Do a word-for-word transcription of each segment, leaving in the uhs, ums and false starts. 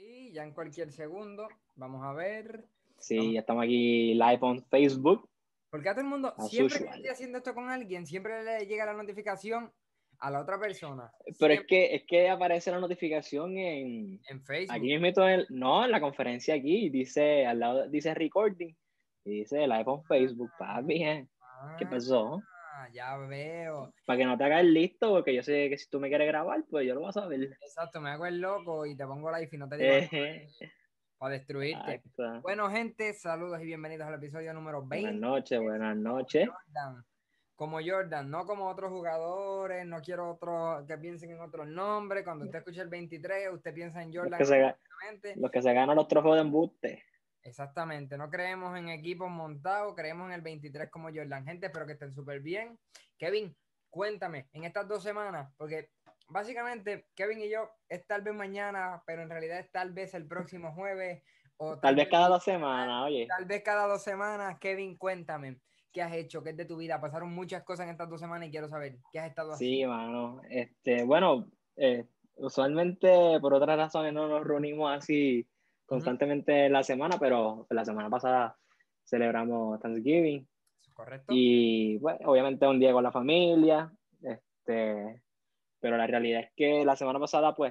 aquí, ya en cualquier segundo. Vamos a ver. Sí, Vamos- ya estamos aquí live on Facebook, Porque a todo el mundo, as siempre que yo usual. estoy haciendo esto con alguien, siempre le llega la notificación a la otra persona. Pero es Siempre que, es que aparece la notificación en, en aquí Facebook. mismo, en el- no, en la conferencia aquí, dice, al lado dice recording, y dice live on Facebook, papi, ¿eh? ¿Qué Ah, pasó? ya veo. Para que no te hagas el listo, porque yo sé que si tú me quieres grabar, pues yo lo voy a saber. Exacto, me hago el loco y te pongo live y no te digo nada Eh, para destruirte. exacto. Bueno, gente, saludos y bienvenidos al episodio número Buenas veinte. noches, buenas Como noches. Jordan. Como Jordan, no como otros jugadores, no quiero otros que piensen en otros nombres. Cuando usted escuche el veintitrés, usted piensa en Los Jordan que se, ga- automáticamente. los que se ganan los trofeos de embuste. Exactamente, no creemos en equipos montados, creemos en el veintitrés como Jordan. Gente, espero que estén súper bien. Kevin, cuéntame, en estas dos semanas, porque básicamente Kevin y yo es tal vez mañana, pero en realidad es tal vez el próximo jueves o Tal tal vez vez cada tal, dos semanas, oye. tal vez cada dos semanas. Kevin, cuéntame, ¿qué has hecho? ¿Qué es de tu vida? Pasaron muchas cosas en estas dos semanas y quiero saber qué has estado Sí, haciendo. mano. Este, bueno, eh, usualmente por otras razones no nos reunimos así Ujú. constantemente en la semana, pero la semana pasada celebramos Thanksgiving ¿Eso es correcto? y bueno, obviamente un día con la familia, este, pero la realidad es que la semana pasada pues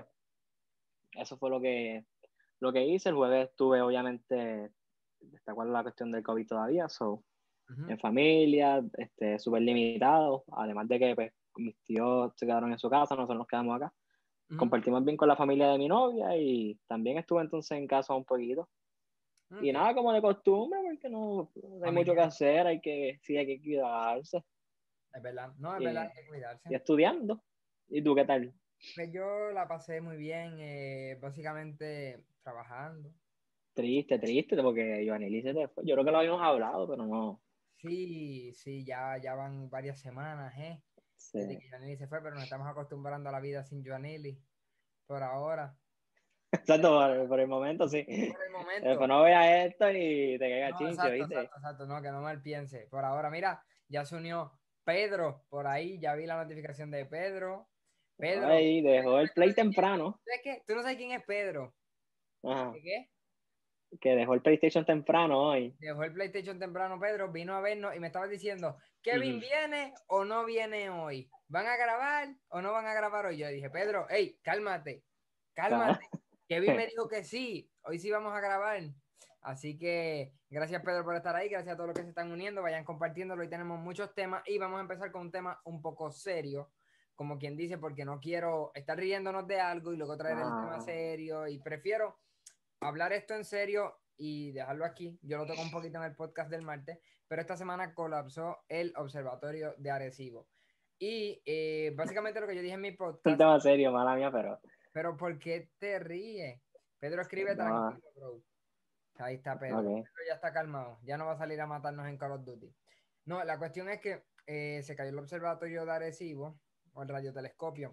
eso fue lo que, lo que hice. El jueves estuve obviamente, está cual la cuestión del COVID todavía, so, Ujú, en familia, este, súper limitado, además de que pues, mis tíos se quedaron en su casa, nosotros nos quedamos acá. ujú. Compartimos bien con la familia de mi novia y también estuve entonces en casa un poquito. Y Ok, nada, como de costumbre, porque no, no hay mucho que familiar, hacer, hay que, sí, hay que cuidarse es verdad. No, es verdad, y, hay que cuidarse. y estudiando. ¿Y tú qué tal? Pues yo la pasé muy bien, eh, básicamente trabajando. Triste, triste, porque Joanny se te fue. Yo creo que lo habíamos hablado, pero no. Sí, sí, ya, ya van varias semanas, ¿eh? Desde Sí. que Joanny se fue, pero nos estamos acostumbrando a la vida sin Joanny por ahora. Exacto, por, por el momento sí. Por el Después momento. no veas esto y te caiga No, chinche, exacto, ¿viste? exacto, exacto, no, que no mal piense. Por ahora, mira, ya se unió Pedro por ahí, ya vi la notificación de Pedro. Pedro, Ay, dejó el play ¿sabes quién? temprano. ¿Sabes qué? Tú no sabes quién es Pedro. Ajá. ¿Qué qué? Que dejó el PlayStation temprano hoy. Dejó el PlayStation temprano, Pedro, vino a vernos y me estaba diciendo, ¿Kevin Ujú. viene o no viene hoy? ¿Van a grabar o no van a grabar hoy? Yo dije, Pedro, hey, cálmate, Ca- cálmate. Kevin me dijo que sí, hoy sí vamos a grabar. Así que gracias, Pedro, por estar ahí, gracias a todos los que se están uniendo, vayan compartiéndolo. Hoy tenemos muchos temas y vamos a empezar con un tema un poco serio, como quien dice, porque no quiero estar riéndonos de algo y luego traer el tema Ah, serio y prefiero hablar esto en serio y dejarlo aquí. Yo lo toco un poquito en el podcast del martes, pero esta semana colapsó el observatorio de Arecibo. Y eh, básicamente lo que yo dije en mi un podcast, tema serio, mala mía, pero pero ¿por qué te ríes? Pedro escribe no, tranquilo, bro. Ahí está Pedro. ok. Pedro ya está calmado, ya no va a salir a matarnos en Call of Duty. No, la cuestión es que eh, se cayó el observatorio de Arecibo, o el radiotelescopio,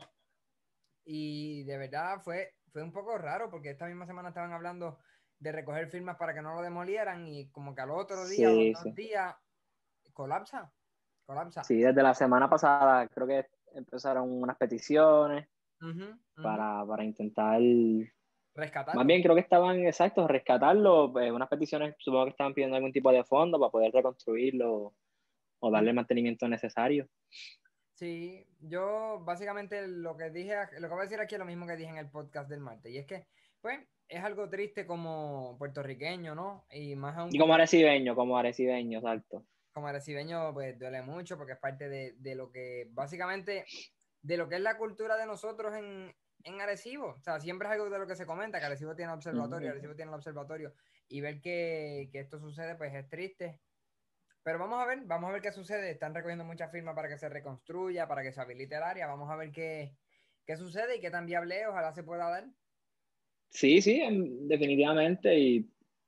y de verdad fue, fue un poco raro porque esta misma semana estaban hablando de recoger firmas para que no lo demolieran y como que al otro día o los Sí, dos sí. días colapsa, colapsa. Sí, desde la semana pasada creo que empezaron unas peticiones Ujú, ujú. para, para intentar, más Rescatarlo. bien creo que estaban exactos, rescatarlo, eh, unas peticiones supongo que estaban pidiendo algún tipo de fondo para poder reconstruirlo o Ujú. darle el mantenimiento necesario. Sí, yo básicamente lo que dije, lo que voy a decir aquí es lo mismo que dije en el podcast del martes, y es que, pues, es algo triste como puertorriqueño, ¿no? Y más aún Y como como arecibeño, como arecibeño, exacto. como arecibeño, pues duele mucho porque es parte de, de lo que, básicamente, de lo que es la cultura de nosotros en, en Arecibo. O sea, siempre es algo de lo que se comenta, que Arecibo tiene observatorio, Ujú. Arecibo tiene el observatorio, y ver que, que esto sucede, pues es triste. Pero vamos a ver, vamos a ver qué sucede. Están recogiendo muchas firmas para que se reconstruya, para que se habilite el área. Vamos a ver qué, qué sucede y qué tan viable es. Ojalá se pueda dar. Sí, sí, em, definitivamente. Y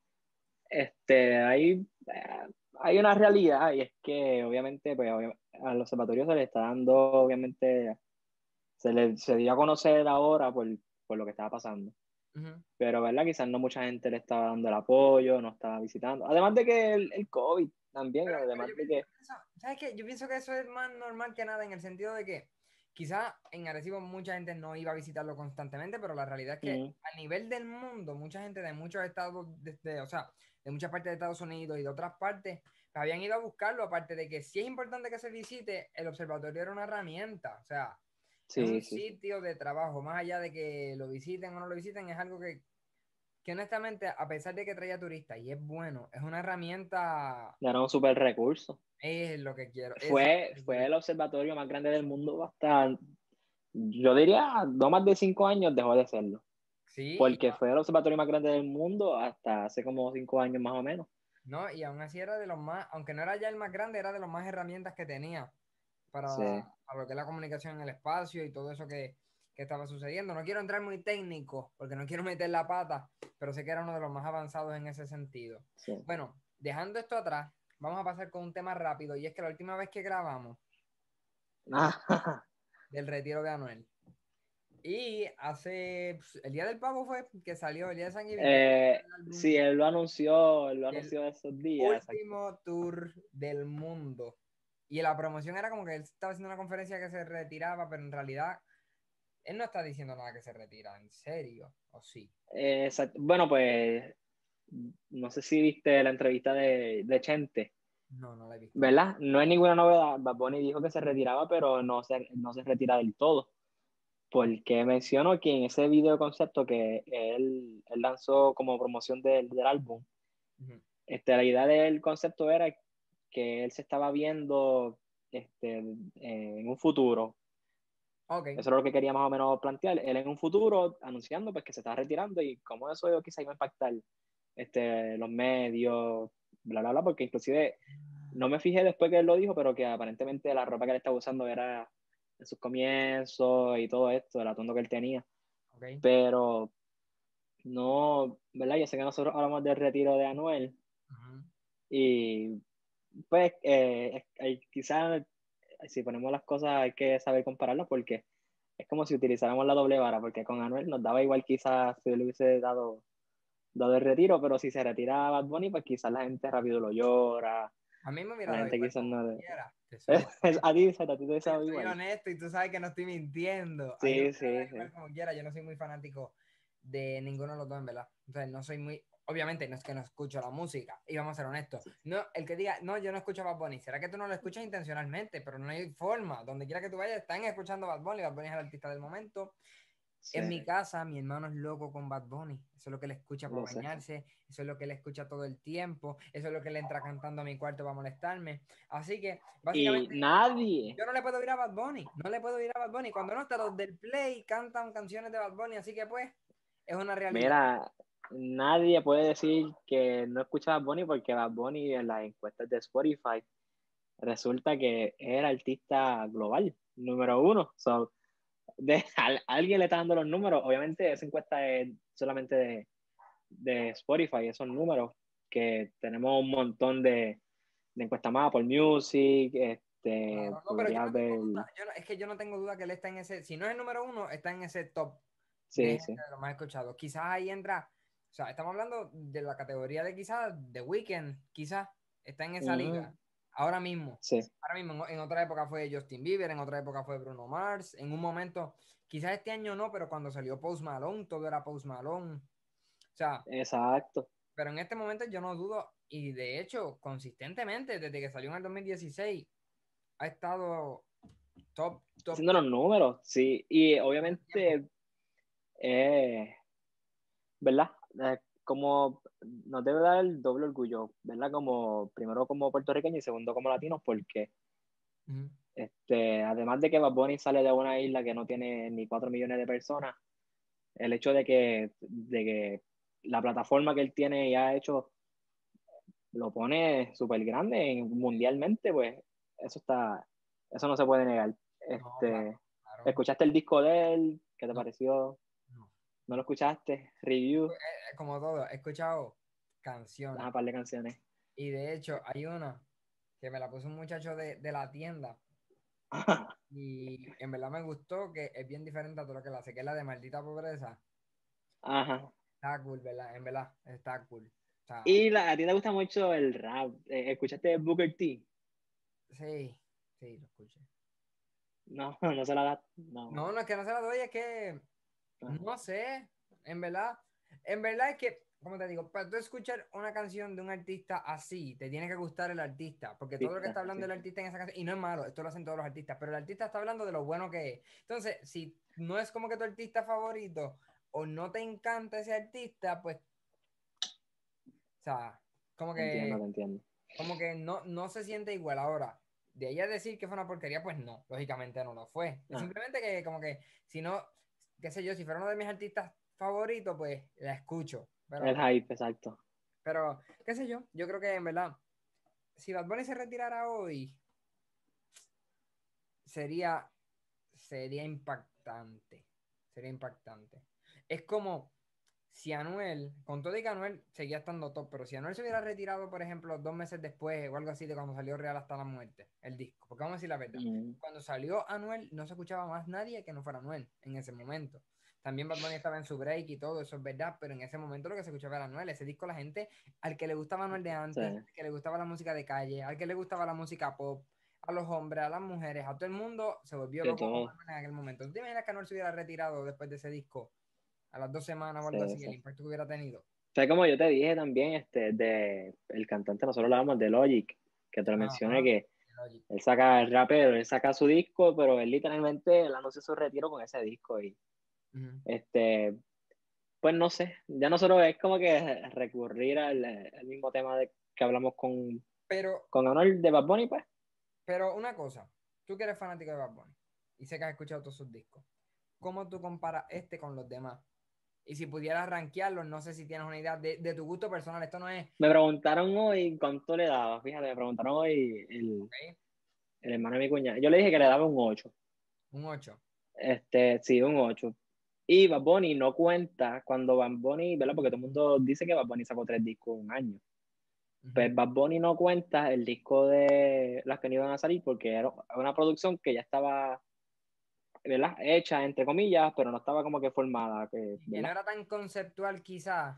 este, hay, eh, hay una realidad y es que obviamente pues, obvia- al observatorio se le está dando, obviamente, se le se dio a conocer ahora por, por lo que estaba pasando. Ujú. Pero, ¿verdad? Quizás no mucha gente le estaba dando el apoyo, no estaba visitando. Además de que el, el COVID también, Pero, pero yo, además de pi- yo que... pienso, ¿sabes qué? Yo pienso que eso es más normal que nada en el sentido de que quizás en Arecibo mucha gente no iba a visitarlo constantemente, pero la realidad es que Mm, a nivel del mundo, mucha gente de muchos estados, de, de- o sea, de muchas partes de Estados Unidos y de otras partes, pues, habían ido a buscarlo, aparte de que sí es importante que se visite, el observatorio era una herramienta, o sea, es un sí, sí. sitio de trabajo, más allá de que lo visiten o no lo visiten, es algo que, que honestamente, a pesar de que traía turistas y es bueno, es una herramienta, Era un super recurso. es lo que quiero, eso es Fue, lo que fue quiero. el observatorio más grande del mundo hasta, yo diría, no más de cinco años dejó de serlo. Sí, Porque fue el observatorio más grande del mundo hasta hace como cinco años más o menos. no, y aún así era de los más, aunque no era ya el más grande, era de los más herramientas que tenía para, Sí, para lo que es la comunicación en el espacio y todo eso que, que estaba sucediendo. No quiero entrar muy técnico porque no quiero meter la pata, pero sé que era uno de los más avanzados en ese sentido. sí. Bueno, dejando esto atrás, vamos a pasar con un tema rápido y es que la última vez que grabamos del retiro de Anuel y hace, pues, el día del pavo fue que salió, el día de San Giving, que Eh, salió el sí, álbum, él lo anunció, él lo el anunció esos días, exacto. último tour del mundo. Y la promoción era como que él estaba haciendo una conferencia que se retiraba, pero en realidad él no está diciendo nada que se retira, en serio, o sí. Eh, exacto. Bueno, pues no sé si viste la entrevista de, de Chente, No, no la he visto. ¿verdad? No es ninguna novedad. Bad Bunny dijo que se retiraba, pero no se, no se retira del todo. Porque menciono que en ese video concepto que él, él lanzó como promoción del, del álbum, Ujú. este, la idea del concepto era que él se estaba viendo este, en un futuro. Ok, Eso era lo que quería más o menos plantear. Él en un futuro anunciando pues, que se estaba retirando y cómo eso quizá iba a impactar este, los medios, bla, bla, bla, porque inclusive no me fijé después que él lo dijo, pero que aparentemente la ropa que él estaba usando era en sus comienzos y todo esto, el atuendo que él tenía. ok. Pero no, ¿verdad? Yo sé que nosotros hablamos del retiro de Anuel Ujú. y pues eh, eh, quizás si ponemos las cosas hay que saber compararlas porque es como si utilizáramos la doble vara, porque con Anuel nos daba igual quizás si le hubiese dado, dado el retiro, pero si se retira Bad Bunny, pues quizás la gente rápido lo llora, A mí me a hubiera la dado gente igual quizás como no le... quiera, te soy Es, es, a honesto. ti, a ti te Soy, sabe soy igual. honesto y tú sabes que no estoy mintiendo. A mí me Sí, hubiera dado sí, igual sí. como quiera. Yo no soy muy fanático de ninguno de los dos, en verdad. Entonces, no soy muy. Obviamente, no es que no escucho la música. Y vamos a ser honestos. No, el que diga, no, yo no escucho a Bad Bunny. Será que tú no lo escuchas intencionalmente, pero no hay forma. Donde quiera que tú vayas, están escuchando Bad Bunny. Bad Bunny es el artista del momento. Sí, En mi casa, mi hermano es loco con Bad Bunny. Eso es lo que él escucha para lo sé. bañarse. Eso es lo que él escucha todo el tiempo. Eso es lo que él entra cantando a mi cuarto para molestarme. Así que, Y básicamente, nadie, yo no le puedo ir a Bad Bunny, no le puedo ir a Bad Bunny. Cuando no está los del Play cantan canciones de Bad Bunny, así que pues es una realidad. mira, nadie puede decir que no escucha a Bad Bunny porque Bad Bunny en las encuestas de Spotify resulta que es el artista global, número uno. So, de, a, alguien le está dando los números. Obviamente esa encuesta es solamente de, de Spotify, esos números, que tenemos un montón de, de encuestas más, por Music, este, Claro, no, pero yo podría no tengo ver, duda, yo no- es que yo no tengo duda que él está en ese, si no es el número uno, está en ese top de sí, gente sí, de los más escuchados. Quizás ahí entra, o sea, estamos hablando de la categoría de quizás The Weeknd, quizás está en esa ujú, liga, ahora mismo. sí, Ahora mismo, en, en otra época fue Justin Bieber, en otra época fue Bruno Mars, en un momento, quizás este año no, pero cuando salió Post Malone, todo era Post Malone. O sea, exacto. pero en este momento yo no dudo, y de hecho, consistentemente, desde que salió en el dos mil dieciséis, ha estado top, top Haciendo los números, sí, y todo el tiempo. obviamente, eh, ¿verdad? Eh, como nos debe dar el doble orgullo, ¿verdad? Como primero como puertorriqueño y segundo como latinos, porque Ujú. este, además de que Bad Bunny sale de una isla que no tiene ni cuatro millones de personas, el hecho de que, de que la plataforma que él tiene y ha hecho lo pone súper grande en- mundialmente, pues eso está, eso no se puede negar. No, claro, Este, claro. ¿escuchaste el disco de él? ¿Qué te No, pareció? no. ¿No lo escuchaste? Review, Eh, Como todo, he escuchado canciones. una par de canciones. Y de hecho, hay una que me la puso un muchacho de, de la tienda. Y en verdad me gustó, que es bien diferente a todo lo que la hace, que es la de Maldita Pobreza. Ajá. Está cool, ¿verdad? En verdad, está cool. O sea, Y la, a ti te gusta mucho el rap. Eh, ¿Escuchaste Booker T? sí, sí, lo escuché. No, no se la da. No. No, no es que no se la doy, es que Ah, no sé, en verdad, en verdad es que, como te digo, para tú escuchar una canción de un artista así, te tiene que gustar el artista, porque todo lo que pista, está hablando sí. del artista en esa canción, y no es malo, esto lo hacen todos los artistas, pero el artista está hablando de lo bueno que es. Entonces, si no es como que tu artista favorito o no te encanta ese artista, pues, o sea, como Te entiendo, te que, entiendo. como que no, no se siente igual. Ahora, de ella decir que fue una porquería, pues no, lógicamente no lo fue. Es Ah, simplemente que, como que, si no, qué sé yo, si fuera uno de mis artistas favoritos, pues la escucho. el Pero, hype, exacto. pero, qué sé yo, yo creo que en verdad, si Bad Bunny se retirara hoy, sería, sería impactante. Sería impactante. Es como si Anuel, con todo y que Anuel seguía estando top, pero si Anuel se hubiera retirado, por ejemplo, dos meses después o algo así de cuando salió Real hasta la muerte, el disco, porque vamos a decir la verdad, Mm, cuando salió Anuel no se escuchaba más nadie que no fuera Anuel en ese momento. También Bad Bunny estaba en su break y todo, eso es verdad, pero en ese momento lo que se escuchaba era Anuel. Ese disco la gente, al que le gustaba Anuel de sí. antes, al que le gustaba la música de calle, al que le gustaba la música pop, a los hombres, a las mujeres, a todo el mundo se volvió De loco con todo. Bad Bunny en aquel momento. ¿Tú te imaginas que Anuel se hubiera retirado después de ese disco? A las dos semanas o algo Sí, así, el sí. impacto que hubiera tenido. O sea, como yo te dije también, este, de el cantante, nosotros hablábamos de Logic, que te lo mencioné, Ajá. que él saca el rapero, él saca su disco, pero él literalmente él anunció su retiro con ese disco y Ujú. este, pues no sé, ya nosotros es como que recurrir al, al mismo tema de que hablamos con, Pero, con Anuel de Bad Bunny, pues. pero una cosa, tú que eres fanático de Bad Bunny y sé que has escuchado todos sus discos, ¿cómo tú comparas este con los demás? Y si pudieras rankearlos, no sé si tienes una idea de, de tu gusto personal. Esto no es, Me preguntaron hoy cuánto le daba, fíjate, me preguntaron hoy el, ok, el hermano de mi cuñada. Yo le dije que le daba un ocho. un ocho. Este, sí, un ocho. Y Bad Bunny no cuenta cuando Bad Bunny, ¿verdad? Porque todo el mundo dice que Bad Bunny sacó tres discos en un año. Ujú. Pues Bad Bunny no cuenta el disco de las que no iban a salir porque era una producción que ya estaba, ¿verdad? Hecha, entre comillas, pero no estaba como que formada, que, Que no ¿verdad? era tan conceptual quizás.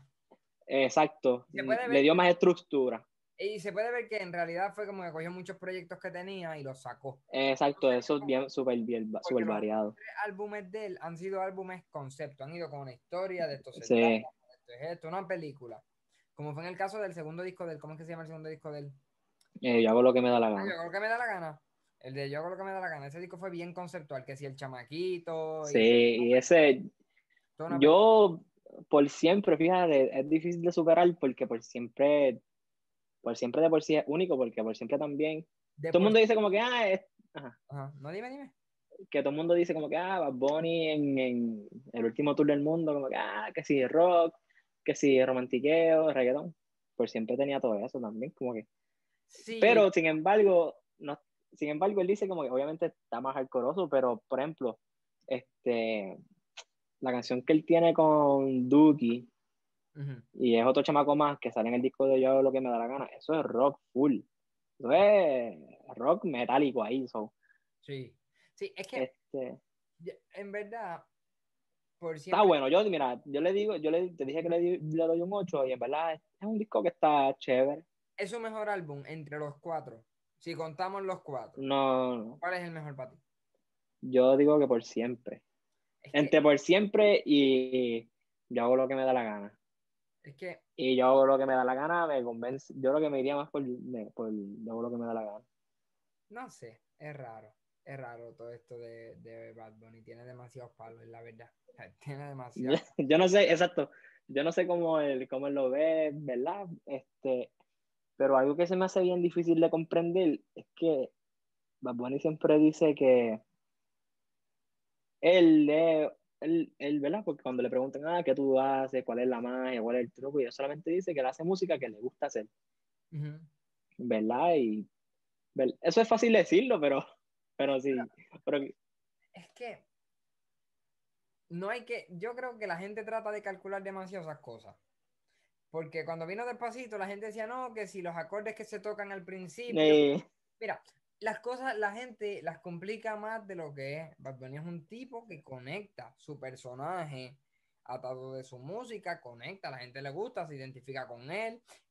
Exacto, Se puede le ver, dio más estructura. y se puede ver que en realidad fue como que cogió muchos proyectos que tenía y los sacó. No Exacto, sería eso es como, bien, súper bien, porque súper los últimos variado. tres álbumes de él han sido álbumes concepto, han ido con una historia, de esto se trata, Sí, de esto es esto, una película. Como fue en el caso del segundo disco del, ¿cómo es que se llama el segundo disco del? eh, yo hago lo que me da la Ah, yo gana. hago lo que me da la gana. El de Yo hago lo que me da la gana. Ese disco fue bien conceptual, que si el chamaquito Sí, y y ese, toda una película. yo por siempre, fíjate, es difícil de superar porque por siempre, por siempre de por sí es único, porque por siempre también, De todo el por mundo dice como que, ah, es, ajá, Ajá. No, dime, dime. que todo el mundo dice como que, ah, Bad Bunny en, en el último tour del mundo, como que, ah, que si rock, que si romantiqueo, reggaetón, por siempre tenía todo eso también, como que, Sí, pero sin embargo, no, sin embargo, él dice como que obviamente está más alcoroso, pero por ejemplo, este, la canción que él tiene con Duki, ujú, y es otro chamaco más que sale en el disco de Yo hago lo que me da la gana, eso es rock full, eso es rock metálico ahí, so, sí. Sí, es que este, ya- en verdad, por está siempre bueno, yo mira, yo le digo, yo le, te dije que le, di- le doy un ocho y en verdad es, es un disco que está chévere, es su mejor álbum entre los cuatro. Si contamos los cuatro, no, no, ¿cuál es el mejor para ti? yo digo que por siempre, Es que, entre por siempre y Yo hago lo que me da la gana. es que, Y yo hago lo que me da la gana, me convence, yo creo que me iría más por, me- por yo hago lo que me da la gana. no sé, es raro. Es raro todo esto de, de Bad Bunny. Tiene demasiados palos, es la verdad. Tiene demasiados. Yo no sé, exacto, yo no sé cómo él, cómo él lo ve, ¿verdad? Este, pero algo que se me hace bien difícil de comprender es que Bad Bunny siempre dice que él, eh, él, él, ¿verdad? Porque cuando le preguntan, ah, ¿qué tú haces? ¿Cuál es la magia? ¿Cuál es el truco? Y él solamente dice que él hace música que le gusta hacer, Ujú. ¿verdad? Y ¿ver- eso es fácil decirlo, pero, pero sí, pero Es que no hay que, yo creo que la gente trata de calcular demasiado esas cosas. Porque cuando vino Despacito, la gente decía, no, que si los acordes que se tocan al principio. eh, Mira, las cosas la gente las complica más de lo que es. Bad Bunny es un tipo que conecta su personaje atado de su música, conecta, a la gente le gusta, se identifica con él.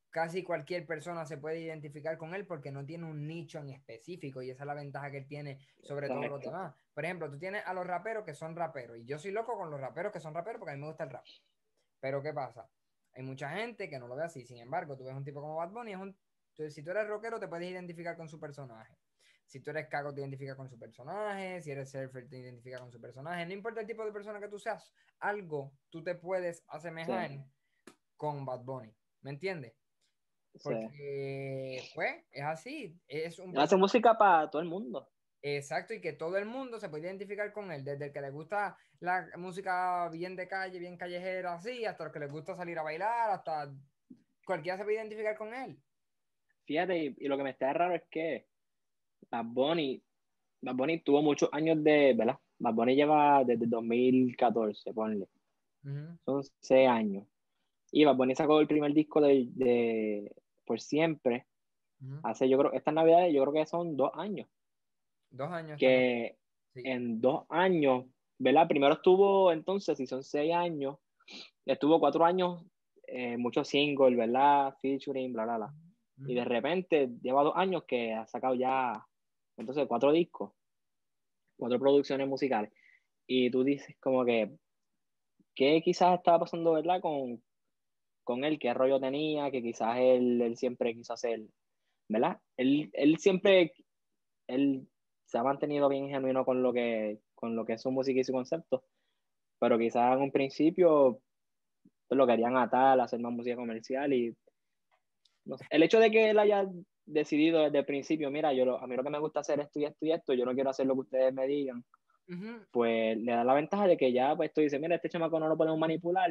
casi cualquier persona se puede identificar con él porque no tiene un nicho en específico y esa es la ventaja que él tiene sobre todos los Exacto. demás. Por ejemplo, tú tienes a los raperos que son raperos y yo soy loco con los raperos que son raperos porque a mí me gusta el rap. Pero ¿qué pasa? Hay mucha gente que no lo ve así. Sin embargo, tú ves un tipo como Bad Bunny, es un, tú- si tú eres rockero te puedes identificar con su personaje. Si tú eres cago, te identificas con su personaje. Si eres surfer, te identificas con su personaje. No importa el tipo de persona que tú seas, algo tú te puedes Sí, asemejar con Bad Bunny. ¿Me entiendes? sí. Porque, pues, es así. Es un Él hace personaje música para todo el mundo. exacto y que todo el mundo se puede identificar con él. Desde el que le gusta la música bien de calle, bien callejera, así, hasta los que les gusta salir a bailar, hasta cualquiera se puede identificar con él. Fíjate, y, y lo que me está raro es que Bad Bunny, Bad Bunny tuvo muchos años de, ¿verdad? Bad Bunny lleva desde dos mil catorce, ponle. Ujú, Son seis años. Y Bad Bunny sacó el primer disco de, de Por Siempre. ujú. Hace, yo creo, estas navidades, yo creo que son dos años. Dos años están. Que Sí. en dos años, ¿verdad? Primero estuvo, entonces, si son seis años, estuvo cuatro años, eh, muchos singles, ¿verdad? Featuring, bla, bla, bla. Y Ujú. de repente lleva dos años que ha sacado ya, entonces, cuatro discos, cuatro producciones musicales. Y tú dices como que, ¿qué quizás estaba pasando, ¿verdad? Con, con él, qué rollo tenía, que quizás él, él siempre quiso hacer, ¿verdad? Él, él siempre, él se ha mantenido bien genuino con lo que, con lo que es su música y su concepto, pero quizás en un principio pues, lo querían atar, hacer más música comercial y no sé. El hecho de que él haya decidido desde el principio, mira, yo lo- a mí lo que me gusta hacer esto y esto y esto, yo no quiero hacer lo que ustedes me digan, Ujú. pues le da la ventaja de que ya, pues tú dices, mira, este chamaco no lo podemos manipular,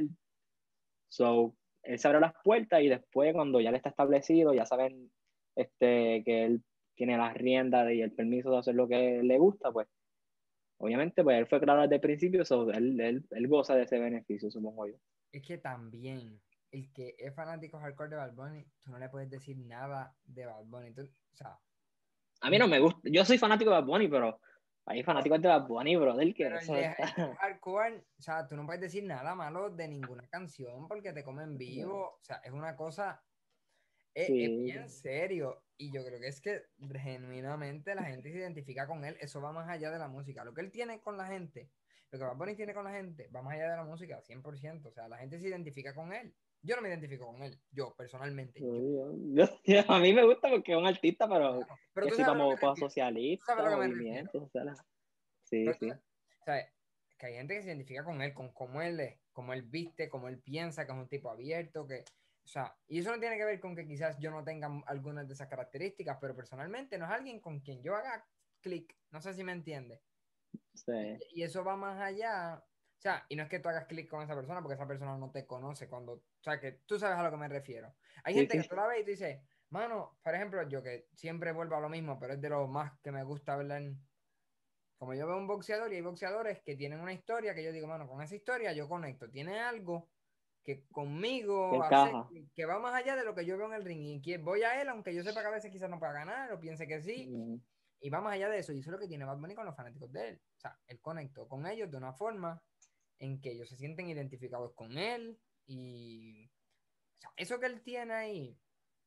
so, él se abre las puertas y después cuando ya le está establecido, ya saben este, que él tiene las riendas y el permiso de hacer lo que le gusta, pues obviamente, pues él fue claro desde el principio, so, él, él, él goza de ese beneficio, supongo yo. Es que también el que es fanático hardcore de Bad Bunny, tú no le puedes decir nada de Bad Bunny. Tú- o sea, A mí no. no me gusta, yo soy fanático de Bad Bunny, pero hay fanáticos de Bad Bunny, brother, que Pero el, eso de, el que es está... hardcore, o sea, tú no puedes decir nada malo de ninguna canción porque te comen vivo. O sea, es una cosa, es, es Sí, bien serio. Y yo creo que es que genuinamente la gente se identifica con él. Eso va más allá de la música. Lo que él tiene con la gente, lo que Bad Bunny tiene con la gente, va más allá de la música, cien por ciento. O sea, la gente se identifica con él. Yo no me identifico con él, yo personalmente, yo. yo- yo- yo- a mí me gusta porque es un artista, pero Claro. Pero que tú sí, sabes a lo para que me cosas refiero. Tú sabes a socialistas, lo que me refiero. movimientos sociales. Sí, Pero tú sí. sabes que hay gente que se identifica con él, con cómo él es, cómo él viste, cómo él piensa, que es un tipo abierto, que, o sea, y eso no tiene que ver con que quizás yo no tenga algunas de esas características, pero personalmente no es alguien con quien yo haga clic, no sé si me entiende. Y, Sí, y eso va más allá, o sea, y no es que tú hagas clic con esa persona porque esa persona no te conoce cuando, o sea, que tú sabes a lo que me refiero. Hay sí, gente sí, que tú la ves y tú dices, mano, por ejemplo, yo que siempre vuelvo a lo mismo, pero es de lo más que me gusta hablar como yo veo un boxeador y hay boxeadores que tienen una historia que yo digo, mano, con esa historia yo conecto. Tiene algo que que conmigo hace encaja. que va más allá de lo que yo veo en el ring. Y que voy a él, aunque yo sepa que a veces quizás no pueda ganar o piense que sí. Mm, Y va más allá de eso. Y eso es lo que tiene Bad Bunny con los fanáticos de él. O sea, él conectó con ellos de una forma en que ellos se sienten identificados con él. Y o sea, eso que él tiene ahí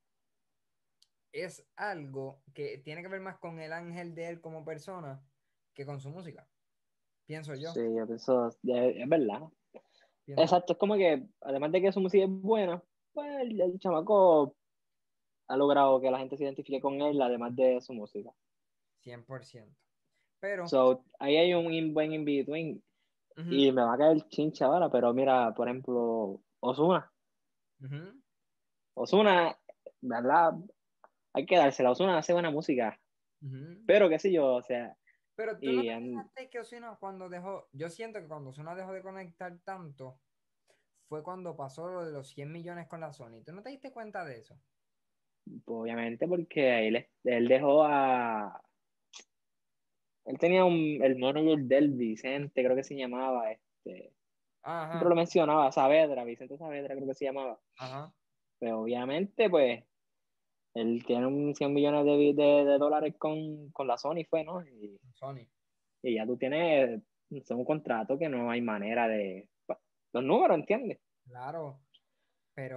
es algo que tiene que ver más con el ángel de él como persona que con su música. Pienso sí, yo. yo pienso, es es verdad. Pienso yo. Exacto, es como que, además de que su música es buena, pues el, el chamaco ha logrado que la gente se identifique con él, además de su música. Cien por ciento. Pero, So, ahí hay un in- buen in-between. ujú, Y me va a caer chincha ahora, pero mira, por ejemplo, Ozuna. ujú, Ozuna, ¿verdad? Hay que dársela. Ozuna hace buena música, ujú. pero qué sé yo, o sea, Pero tú no y te em, fijaste que Ozuna cuando dejó, yo siento que cuando Ozuna dejó de conectar tanto, fue cuando pasó lo de los cien millones con la Sony. ¿Tú no te diste cuenta de eso? obviamente porque él, él dejó a... Él tenía un, el manager del Vicente, creo que se llamaba, este, siempre lo Ajá, mencionaba, Saavedra, Vicente Saavedra creo que se llamaba. ajá, Pero obviamente, pues, él tiene un cien millones de, de, de dólares con, con la Sony, fue, ¿no? Y, Sony. y ya tú tienes, es un contrato que no hay manera de... Los números, ¿entiendes? Claro, pero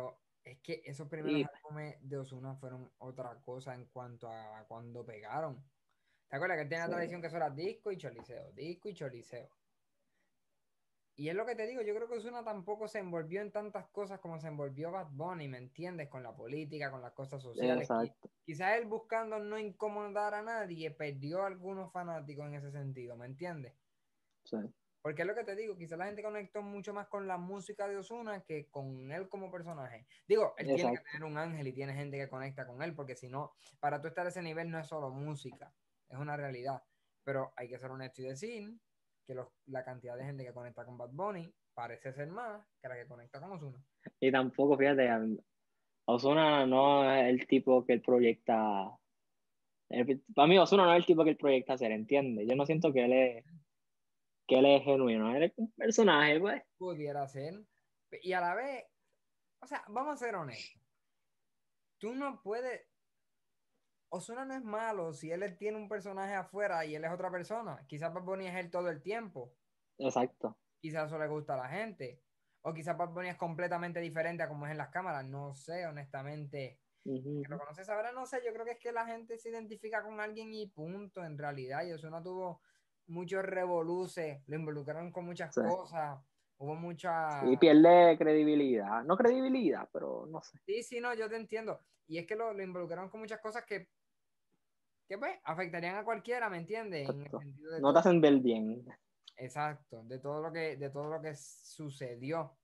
Es que esos primeros Y álbumes de Ozuna fueron otra cosa en cuanto a cuando pegaron. ¿Te acuerdas que él tenía la sí, tradición que eso era disco y choliseo, disco y choliseo? Y es lo que te digo, yo creo que Ozuna tampoco se envolvió en tantas cosas como se envolvió Bad Bunny, ¿me entiendes? Con la política, con las cosas sociales. Qui- exacto, Quizás él buscando no incomodar a nadie, perdió a algunos fanáticos en ese sentido, ¿me entiendes? sí, Porque es lo que te digo, quizás la gente conectó mucho más con la música de Ozuna que con él como personaje. Digo, él tiene que exacto. tener un ángel y tiene gente que conecta con él, porque si no, para tú estar a ese nivel no es solo música, es una realidad. Pero hay que ser honesto y decir que los- la cantidad de gente que conecta con Bad Bunny parece ser más que la que conecta con Ozuna. Y tampoco, fíjate, Ozuna no es el tipo que él proyecta. el- para mí, Ozuna no es el tipo que él proyecta ser, ¿entiendes? Yo no siento que él es, que él es genuino, él es un personaje, pues. Pudiera ser. Y a la vez, o sea, vamos a ser honestos. Tú no puedes. Ozuna no es malo si él tiene un personaje afuera y él es otra persona. Quizás Bad Bunny es él todo el tiempo. Exacto. Quizás eso le gusta a la gente. O quizás Bad Bunny es completamente diferente a como es en las cámaras. No sé, honestamente. Que lo Ujú. conoces ahora, no sé. Yo creo que es que la gente se identifica con alguien y punto, en realidad. Y Ozuna tuvo muchos revoluces. Lo involucraron con muchas Sí. cosas. Hubo Y mucha. pierde credibilidad. No credibilidad, pero no sé. Sí, sí, no, yo te entiendo. Y es que lo, lo involucraron con muchas cosas que, que pues, afectarían a cualquiera, ¿me entiendes? En el Exacto. sentido de No te todo. hacen ver bien. Exacto, de todo lo que, de todo lo que sucedió.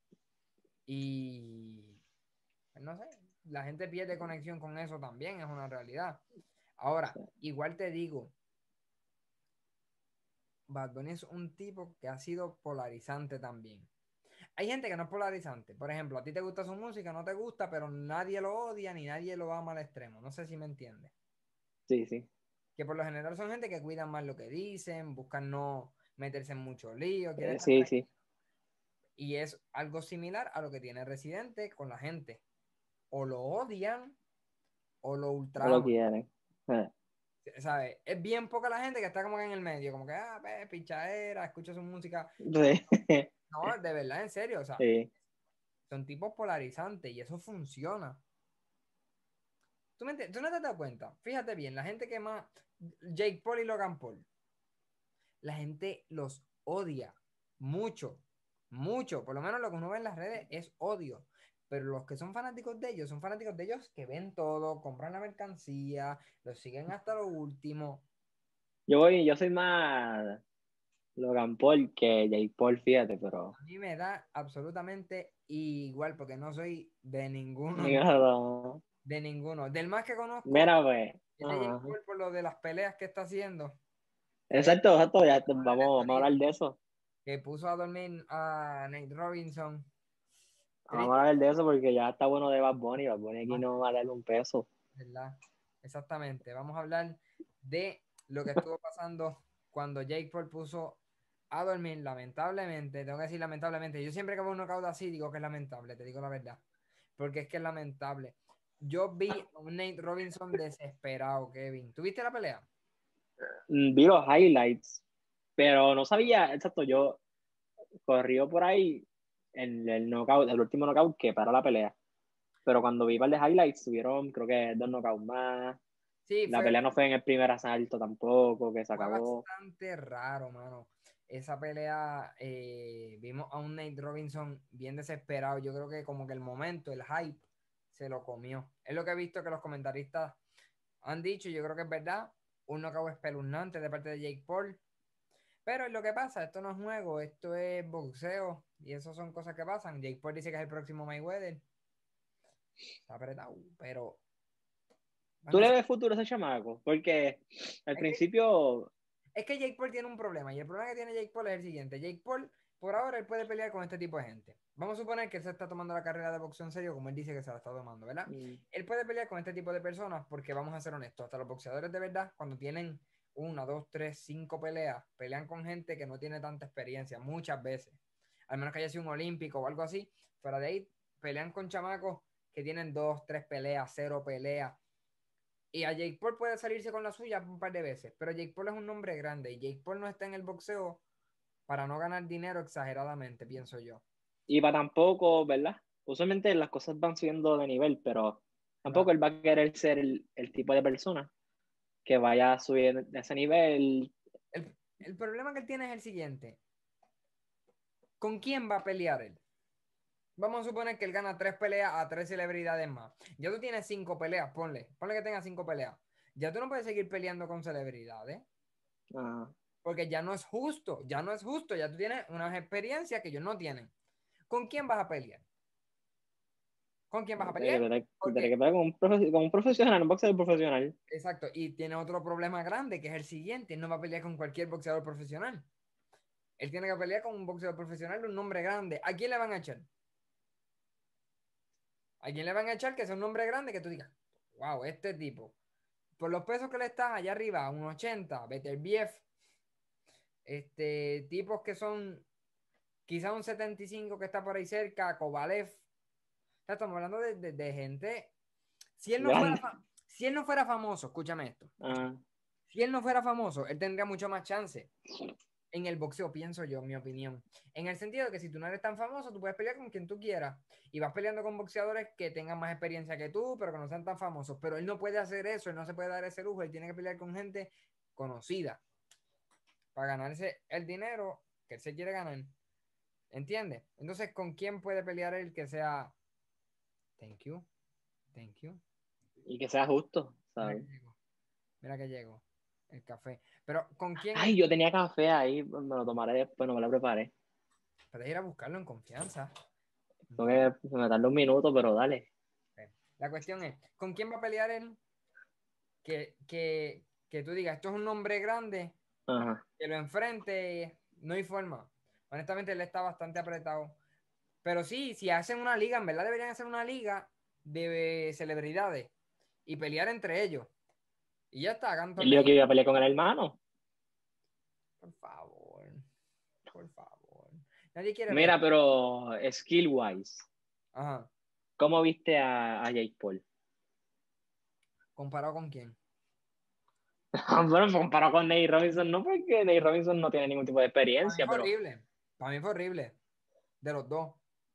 Y pues, no sé, la gente pierde conexión con eso también, es una realidad. Ahora, Sí. igual te digo, Bad Bunny es un tipo que ha sido polarizante también. Hay gente que no es polarizante. Por ejemplo, a ti te gusta su música, no te gusta, pero nadie lo odia ni nadie lo ama al extremo. No sé si me entiendes. Sí, sí. Que por lo general son gente que cuidan más lo que dicen, buscan no meterse en mucho lío, quieren Eh, estar sí, sí. tranquilos. Y es algo similar a lo que tiene Residente con la gente. O lo odian o lo No lo ultraman. quieren. Eh, ¿Sabes? Es bien poca la gente que está como que en el medio, como que, ah, ve, pichadera, escucha su música. Sí. No, de verdad, en serio, o sea, Sí. son tipos polarizantes y eso funciona. ¿Tú, me entiendes? ¿Tú no te das cuenta? Fíjate bien, la gente que más, Jake Paul y Logan Paul, la gente los odia mucho, mucho. Por lo menos lo que uno ve en las redes es odio. Pero los que son fanáticos de ellos, son fanáticos de ellos que ven todo, compran la mercancía, los siguen hasta lo último. Yo voy, yo soy más Logan Paul que Jake Paul, fíjate, pero. A mí me da absolutamente igual, porque no soy de ninguno, Mira, de ninguno. Del más que conozco mira, pues. es de Jake Ajá. Paul por lo de las peleas que está haciendo. Que de Exacto, exacto. Ya, vamos a hablar de vamos, eso vamos a hablar ahorita, de eso. que puso a dormir a Nate Robinson. Vamos a Triste, hablar de eso porque ya está bueno de Bad Bunny. Bad Bunny aquí no va a darle un peso. ¿verdad? Exactamente. Vamos a hablar de lo que estuvo pasando cuando Jake Paul puso a dormir, lamentablemente. Tengo que decir lamentablemente. Yo siempre que veo un knockout así digo que es lamentable, te digo la verdad. Porque es que es lamentable. Yo vi a un Nate Robinson desesperado, Kevin. ¿Tuviste la pelea? Mm, Vi los highlights, pero no sabía, exacto, yo corrió por ahí en el knockout, el último knockout que para la pelea. Pero cuando vi par de highlights, tuvieron creo que dos knockouts más. Sí, La fue, pelea no fue en el primer asalto tampoco, que se fue acabó. bastante raro, mano. Esa pelea, eh, vimos a un Nate Robinson bien desesperado. Yo creo que como que el momento, el hype, se lo comió. Es lo que he visto que los comentaristas han dicho, yo creo que es verdad. Un knockout espeluznante de parte de Jake Paul. Pero es lo que pasa, esto no es juego, esto es boxeo. Y eso son cosas que pasan. Jake Paul dice que es el próximo Mayweather. Está apretado, pero ¿Tú bueno, le eso- ves futuro a ese chamaco? Porque al es que principio, Es que Jake Paul tiene un problema y el problema que tiene Jake Paul es el siguiente. Jake Paul, por ahora, él puede pelear con este tipo de gente. Vamos a suponer que él se está tomando la carrera de boxeo en serio, como él dice que se la está tomando, ¿verdad? mm, Él puede pelear con este tipo de personas porque, vamos a ser honestos, hasta los boxeadores de verdad, cuando tienen una, dos, tres, cinco peleas, pelean con gente que no tiene tanta experiencia, muchas veces. Al menos que haya sido un olímpico o algo así. Fuera de ahí, pelean con chamacos que tienen dos, tres peleas, cero peleas. Y a Jake Paul puede salirse con la suya un par de veces, pero Jake Paul es un nombre grande y Jake Paul no está en el boxeo para no ganar dinero exageradamente, pienso yo. y para tampoco, ¿verdad? usualmente las cosas van subiendo de nivel, pero tampoco Claro. él va a querer ser el, el tipo de persona que vaya a subir de ese nivel. El, el problema que él tiene es el siguiente. ¿Con quién va a pelear él? Vamos a suponer que él gana tres peleas a tres celebridades más. Ya tú tienes cinco peleas, ponle. Ponle que tenga cinco peleas. Ya tú no puedes seguir peleando con celebridades. Ah, Porque ya no es justo. Ya no es justo. Ya tú tienes unas experiencias que ellos no tienen. ¿Con quién vas a pelear? ¿Con quién vas a tiene que pelear? pelear, tiene Porque, que pelear con un, profe- con un profesional, un boxeador profesional. exacto. Y tiene otro problema grande que es el siguiente. Él no va a pelear con cualquier boxeador profesional. Él tiene que pelear con un boxeador profesional de un nombre grande. ¿A quién le van a echar? ¿A quién le van a echar que sea un nombre grande que tú digas, wow, este tipo, por los pesos que le estás allá arriba, un ochenta, Beterbiev, este, tipos que son quizá un setenta y cinco que está por ahí cerca, Kovalev. O sea, estamos hablando de, de- de gente. Si él no fuera, Grande. fa- si él no fuera famoso, escúchame esto, escúchame. Ah, Si él no fuera famoso, él tendría mucho más chance en el boxeo, pienso yo, mi opinión. En el sentido de que si tú no eres tan famoso, tú puedes pelear con quien tú quieras. Y vas peleando con boxeadores que tengan más experiencia que tú, pero que no sean tan famosos. Pero él no puede hacer eso, él no se puede dar ese lujo. Él tiene que pelear con gente conocida para ganarse el dinero que él se quiere ganar. ¿Entiendes? Entonces, ¿con quién puede pelear él que sea? Thank you, thank you. y que sea justo, Mira ¿sabes? que llegó, mira que llegó el café. Pero ¿con quién Ay, él yo tenía café ahí, me lo tomaré después, no me lo preparé. puede ir a buscarlo en confianza? Tengo que me tarda un minuto, pero dale. La cuestión es, ¿con quién va a pelear él? Que, que, que tú digas, esto es un nombre grande, Ajá. que lo enfrente, no hay forma. Honestamente, él está bastante apretado. Pero sí, si hacen una liga, en verdad deberían hacer una liga de celebridades y pelear entre ellos. Y ya está, hagan Él dijo que torneitos. iba a pelear con el hermano. Por favor, por favor. Nadie quiere ver. Mira, pero skill wise, Ajá. ¿cómo viste a, a Jake Paul? ¿Comparado con quién? Bueno, comparado con Nate Robinson, no, porque Nate Robinson no tiene ningún tipo de Para mí experiencia, fue pero horrible. Para mí fue horrible. De los dos.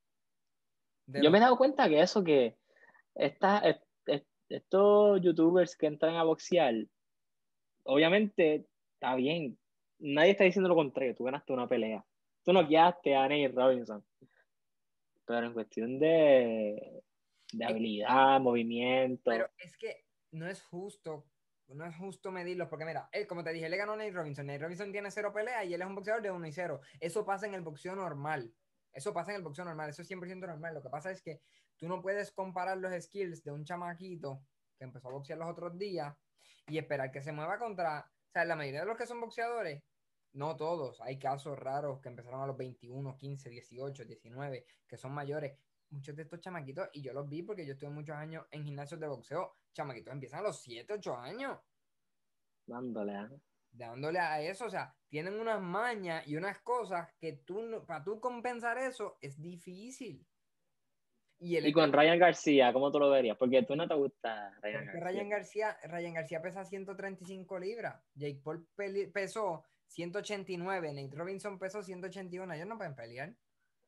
De yo los me he dos. dado cuenta que eso, que esta, est- est- estos youtubers que entran a boxear, obviamente está bien. Nadie está diciendo lo contrario, tú ganaste una pelea. Tú no quedaste a Nate Robinson, pero en cuestión de, de Es habilidad, Pero movimiento, es que no es justo, no es justo medirlos, porque mira, él, como te dije, él le ganó a Nate Robinson. Nate Robinson tiene cero peleas y él es un boxeador de uno y cero. Eso pasa en el boxeo normal. Eso pasa en el boxeo normal, eso es cien por ciento normal. Lo que pasa es que tú no puedes comparar los skills de un chamaquito que empezó a boxear los otros días y esperar que se mueva contra, o sea, la mayoría de los que son boxeadores, no todos, hay casos raros que empezaron a los veintiuno, quince, dieciocho, diecinueve, que son mayores, muchos de estos chamaquitos, y yo los vi porque yo estuve muchos años en gimnasios de boxeo, chamaquitos empiezan a los siete ocho años, dándole a... dándole a eso, o sea, tienen unas mañas y unas cosas que tú, no- para tú compensar eso, es difícil. Y él Y está, con Ryan García, ¿cómo tú lo verías? Porque tú no te gusta pero Ryan es que García. Ryan García, Ryan García pesa ciento treinta y cinco libras, Jake Paul peli- pesó ciento ochenta y nueve, Nate Robinson pesó ciento ochenta y uno, ellos no pueden pelear.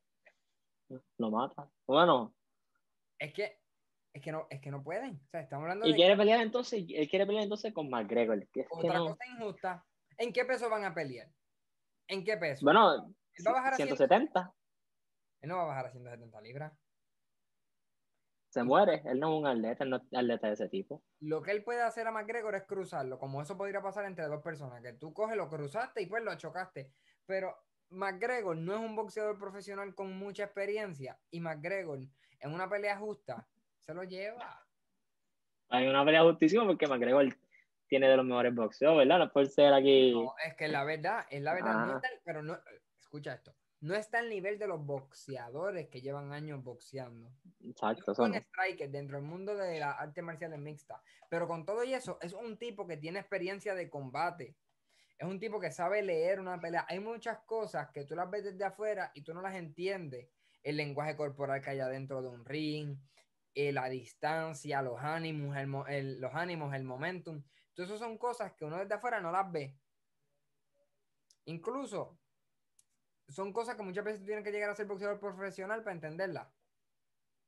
Lo mata. Bueno, Es que, es que no, es que no pueden, o sea, estamos hablando y de quiere pelear entonces, él quiere pelear entonces con McGregor, que es que otra no. cosa injusta. ¿En qué peso van a pelear? ¿En qué peso? Bueno, Él va a bajar a ciento cien. setenta Él no va a bajar a ciento setenta libras. se Y muere. Él no es un atleta, él no es un atleta de ese tipo. lo que él puede hacer a McGregor es cruzarlo, como eso podría pasar entre dos personas, que tú coges, lo cruzaste y pues lo chocaste. Pero McGregor no es un boxeador profesional con mucha experiencia y McGregor en una pelea justa se lo lleva. Hay una pelea justísima porque McGregor tiene de los mejores boxeos, ¿verdad? No puede ser No, aquí. es que la verdad, es la verdad, no Ah, está, pero no, escucha esto, no está al nivel de los boxeadores que llevan años boxeando. Es exacto, un eso buen no. striker dentro del mundo de las artes marciales mixtas, pero con todo y eso, es un tipo que tiene experiencia de combate. Es un tipo que sabe leer una pelea. Hay muchas cosas que tú las ves desde afuera y tú no las entiendes. El lenguaje corporal que hay adentro de un ring, eh, la distancia, los ánimos, el, el, los ánimos, el momentum. Entonces, eso son cosas que uno desde afuera no las ve. Incluso son cosas que muchas veces tú tienes que llegar a ser boxeador profesional para entenderlas.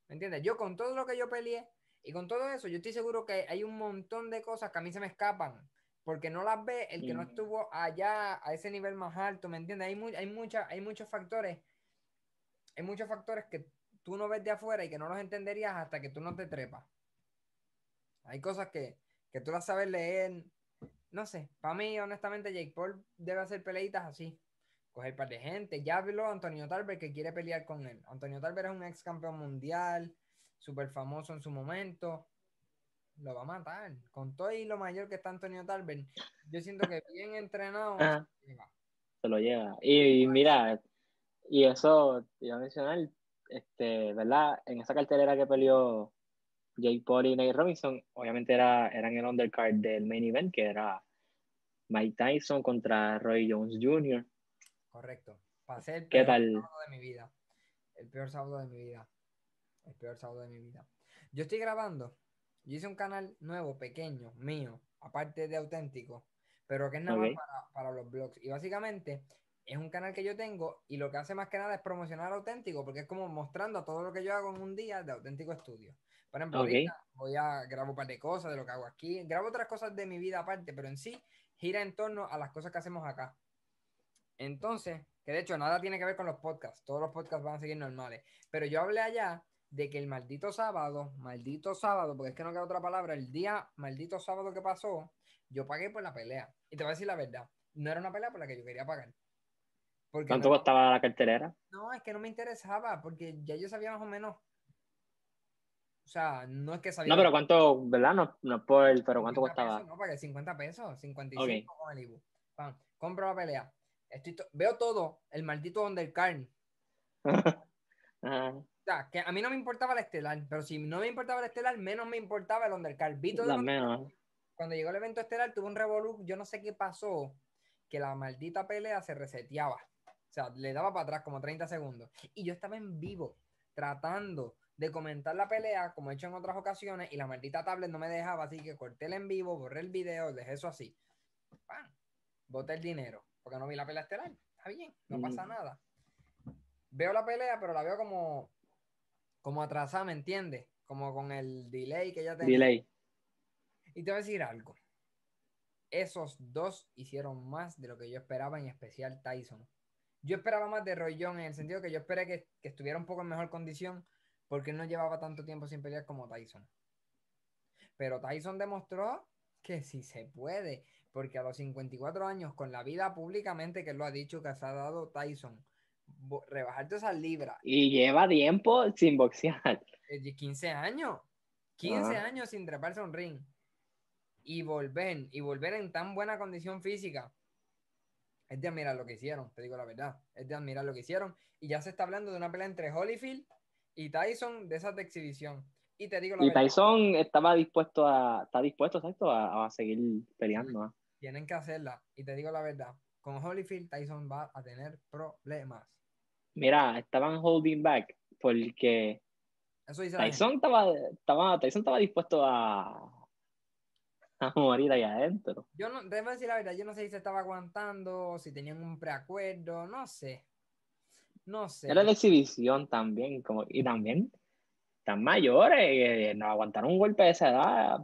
¿Me entiendes? Yo con todo lo que yo peleé y con todo eso, yo estoy seguro que hay un montón de cosas que a mí se me escapan. Porque no las ve el que no Mm. estuvo allá a ese nivel más alto, ¿me entiendes? Hay, mu hay, mucha, hay muchos factores, hay muchos factores que tú no ves de afuera y que no los entenderías hasta que tú no te trepas. Hay cosas que, que tú las sabes leer. No sé, para mí, honestamente, Jake Paul debe hacer peleitas así. Coger par de gente. Ya habló Antonio Tarver que quiere pelear con él. Antonio Tarver es un ex campeón mundial, súper famoso en su momento. Lo va a matar. Con todo y lo mayor que está Antonio Tarver, yo siento que bien entrenado Ajá, se va. se lo lleva. Y, mira, y eso, te iba a mencionar, este, ¿verdad? En esa cartelera que peleó Jake Paul y Nate Robinson, obviamente era, eran el undercard del main event, que era Mike Tyson contra Roy Jones junior Correcto. Pasé el ¿Qué peor tal? sábado de mi vida. El peor sábado de mi vida. El peor sábado de mi vida. Yo estoy grabando. Yo hice un canal nuevo, pequeño, mío, aparte de auténtico, pero que es nada más Ok, para, para los blogs. Y básicamente es un canal que yo tengo y lo que hace más que nada es promocionar auténtico, porque es como mostrando todo lo que yo hago en un día de auténtico estudio. Por ejemplo, ahorita ok. voy a grabar un par de cosas de lo que hago aquí. Grabo otras cosas de mi vida aparte, pero en sí gira en torno a las cosas que hacemos acá. Entonces, que de hecho nada tiene que ver con los podcasts, todos los podcasts van a seguir normales, pero yo hablé allá de que el maldito sábado, maldito sábado, porque es que no queda otra palabra, el día maldito sábado que pasó, yo pagué por la pelea. Y te voy a decir la verdad, no era una pelea por la que yo quería pagar, porque no, ¿Cuánto costaba la cartelera? no, es que no me interesaba, porque ya yo sabía más o menos, o sea, no es que sabía No, de pero ¿cuánto, verdad? No, no es por el, pero ¿cuánto cincuenta pesos, costaba? no, pagué cincuenta pesos, cincuenta y Ok. cinco con el Ibu. Pam, compro la pelea. Estoy to- veo todo, el maldito undercard. Ajá, Sea, que a mí no me importaba el estelar, pero si no me importaba el estelar, menos me importaba el undercard. Vi todo el las undercard. menos. Cuando llegó el evento estelar, tuvo un revolú, yo no sé qué pasó, que la maldita pelea se reseteaba. O sea, le daba para atrás como treinta segundos. Y yo estaba en vivo, tratando de comentar la pelea, como he hecho en otras ocasiones, y la maldita tablet no me dejaba, así que corté el en vivo, borré el video, dejé eso así. ¡Pam! Boté el dinero, porque no vi la pelea estelar. Está bien, no pasa Mm, nada. Veo la pelea, pero la veo como como atrasada, ¿me entiendes? Como con el delay que ya tenía. delay. Y te voy a decir algo. Esos dos hicieron más de lo que yo esperaba, en especial Tyson. Yo esperaba más de Roy Jones en el sentido que yo esperé que, que estuviera un poco en mejor condición porque él no llevaba tanto tiempo sin pelear como Tyson. Pero Tyson demostró que sí se puede, porque a los cincuenta y cuatro años, con la vida públicamente que él lo ha dicho que se ha dado Tyson, rebajarte esas libras, Y lleva tiempo sin boxear. eh, quince años, quince Ah, años sin treparse a un ring. y volver, y volver en tan buena condición física, es de admirar lo que hicieron, te digo la verdad, es de admirar lo que hicieron, y ya se está hablando de una pelea entre Holyfield y Tyson de esas de exhibición, y te digo la y verdad, Tyson estaba dispuesto a, está dispuesto, exacto, a, a seguir peleando. ¿Ah? tienen que hacerla, y te digo la verdad, con Holyfield Tyson va a tener problemas, Mira, estaban holding back porque eso dice la gente. Tyson estaba, estaba, Tyson estaba dispuesto a, a morir ahí adentro. Yo no, debo decir la verdad, yo no sé si se estaba aguantando, si tenían un preacuerdo, no sé, no sé, Era pero, de exhibición también, como, y también están mayores, eh, no aguantaron un golpe de esa edad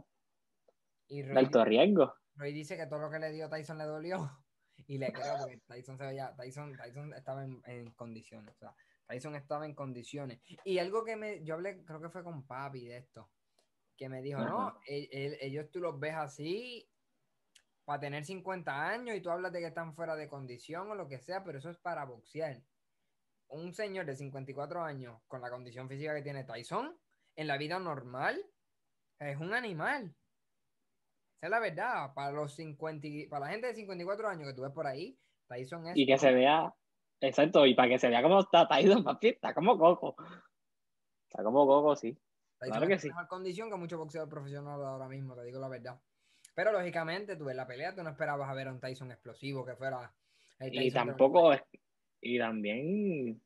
y de Roy alto riesgo. Roy dice que todo lo que le dio Tyson le dolió. Y le creo porque Tyson se veía, Tyson, Tyson estaba en, en condiciones. O sea, Tyson estaba en condiciones. Y algo que me, yo hablé, creo que fue con papi de esto, que me dijo, Ajá. no, el- el- ellos tú los ves así para tener cincuenta años y tú hablas de que están fuera de condición o lo que sea, pero eso es para boxear. Un señor de cincuenta y cuatro años con la condición física que tiene Tyson, en la vida normal, es un animal. Esa es la verdad. Para los cincuenta, y- para la gente de cincuenta y cuatro años que tú ves por ahí, Tyson es Y que se vea, exacto, y para que se vea cómo está Tyson, papi, está como Coco. Está como Coco, sí. Tyson Claro está que en sí. mejor condición que muchos boxeadores profesionales ahora mismo, te digo la verdad. Pero lógicamente, tú ves la pelea, tú no esperabas a ver a un Tyson explosivo, que fuera el Y Tyson de los tampoco, noventa. es- y también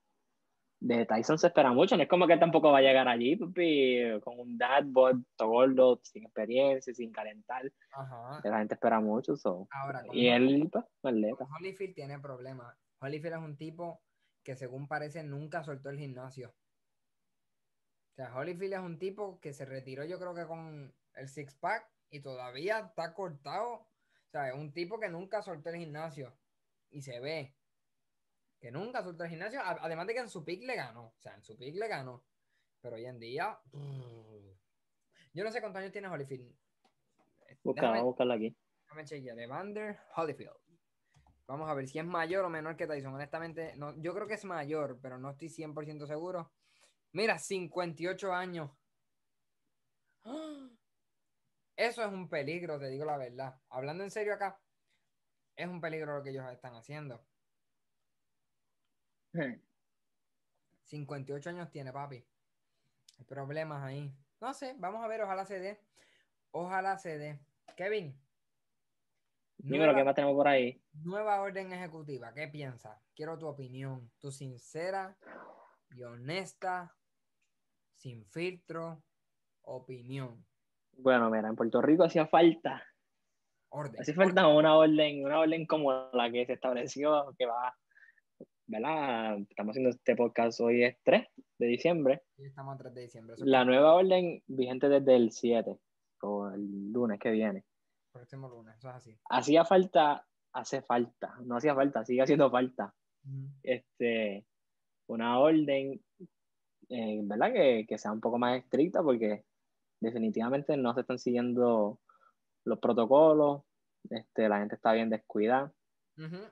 de Tyson se espera mucho. No es como que tampoco va a llegar allí, papi, con un dad bod, todo gordo, sin experiencia, sin calentar. Ajá. La gente espera mucho. So. Ahora, con, Y Hol- él, pues, un con atleta. Holyfield tiene problemas. Holyfield es un tipo que según parece nunca soltó el gimnasio. sea, Holyfield es un tipo que se retiró yo creo que con el six-pack y todavía está cortado. O sea, es un tipo que nunca soltó el gimnasio y se ve que nunca soltó el gimnasio, además de que en su pick le ganó. O sea, en su pick le ganó. Pero hoy en día, yo no sé cuántos años tiene Holyfield. Busca, vamos a Déjame, buscarla aquí. déjame chequear. Evander Holyfield. Vamos a ver si es mayor o menor que Tyson. Honestamente, no, yo creo que es mayor, pero no estoy cien por ciento seguro. Mira, cincuenta y ocho años. ¡Ah! Eso es un peligro, te digo la verdad. Hablando en serio acá, es un peligro lo que ellos están haciendo. Hmm. cincuenta y ocho años tiene, papi. Hay problemas ahí. No sé, vamos a ver, ojalá se dé. Ojalá se dé. Kevin, Dime lo que nueva, más tenemos por ahí. nueva orden ejecutiva. ¿Qué piensas? Quiero tu opinión. Tu sincera y honesta, sin filtro, opinión. Bueno, mira, en Puerto Rico hacía falta, Orden, hacía orden. falta una orden, una orden como la que se estableció, que va, ¿verdad? Estamos haciendo este podcast hoy es tres de diciembre. Y estamos a tres de diciembre, eso es La correcto. nueva orden vigente desde el siete o el lunes que viene. Próximo lunes, eso es así. Hacía falta, hace falta, no hacía falta, sigue haciendo falta. Ujú. Este, una orden, eh, ¿verdad? Que, que sea un poco más estricta porque definitivamente no se están siguiendo los protocolos, este, la gente está bien descuidada. Ujú.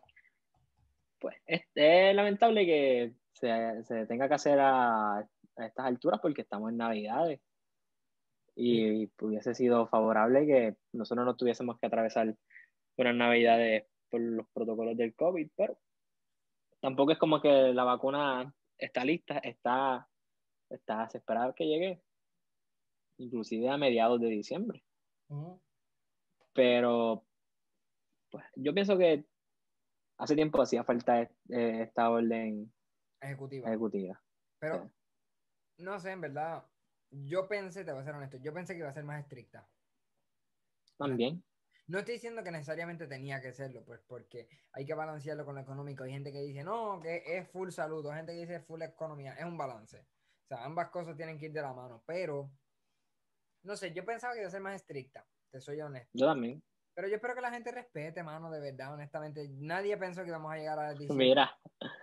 Pues es, es lamentable que se, se tenga que hacer a, a estas alturas porque estamos en Navidades Sí. y hubiese sido favorable que nosotros no tuviésemos que atravesar unas Navidades por los protocolos del COVID, pero tampoco es como que la vacuna está lista, está, está se espera que llegue inclusive a mediados de diciembre. Ujú. Pero pues yo pienso que hace tiempo hacía falta eh, esta orden Ejecutiva. ejecutiva. Sí. Pero, no sé, en verdad, yo pensé, te voy a ser honesto, yo pensé que iba a ser más estricta. Honest- También, No estoy diciendo que necesariamente tenía que serlo, pues porque hay que balancearlo con lo económico. Hay gente que dice, no, que es full salud, hay gente que dice full economía, es un balance. O sea, ambas cosas tienen que ir de la mano, pero, no sé, yo pensaba que iba a ser más estricta, te soy honesto. yo también. Pero yo espero que la gente respete, mano, de verdad, honestamente. Nadie pensó que íbamos a llegar a diciembre. Mira,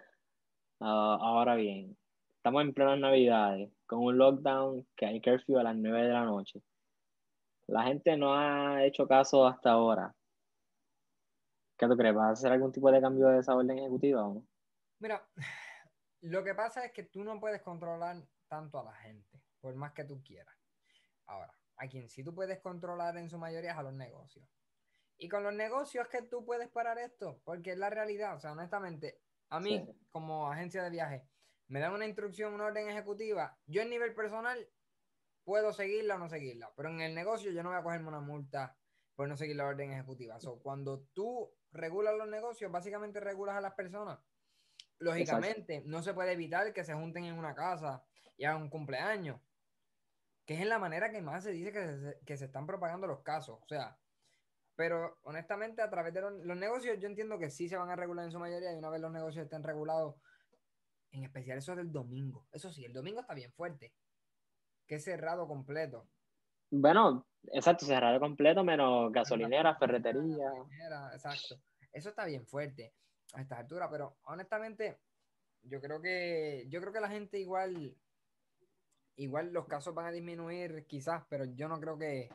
ah, ahora bien, estamos en plenas Navidades con un lockdown que hay curfew a las nueve de la noche. La gente no ha hecho caso hasta ahora. ¿Qué tú crees? ¿Vas a hacer algún tipo de cambio de esa orden ejecutiva o no? Mira, lo que pasa es que tú no puedes controlar tanto a la gente, por más que tú quieras. Ahora, a quien sí tú puedes controlar en su mayoría es a los negocios. Y con los negocios es que tú puedes parar esto, porque es la realidad. O sea, honestamente, a Sí, mí, como agencia de viaje, me dan una instrucción, una orden ejecutiva. Yo en nivel personal puedo seguirla o no seguirla, pero en el negocio yo no voy a cogerme una multa por no seguir la orden ejecutiva. So, cuando tú regulas los negocios, básicamente regulas a las personas. exacto. Lógicamente, no se puede evitar que se junten en una casa y hagan un cumpleaños, que es en la manera que más se dice que se, que se están propagando los casos. O sea, pero honestamente, a través de los, los negocios, yo entiendo que sí se van a regular en su mayoría y una vez los negocios estén regulados, en especial eso del domingo. Eso sí, el domingo está bien fuerte, que es cerrado completo. Bueno, exacto, cerrado completo menos Menos las gasolinera, piscinas, ferretería. gasolineras, exacto. Eso está bien fuerte a estas alturas, pero honestamente, yo creo que, yo creo que la gente igual, igual los casos van a disminuir quizás, pero yo no creo que,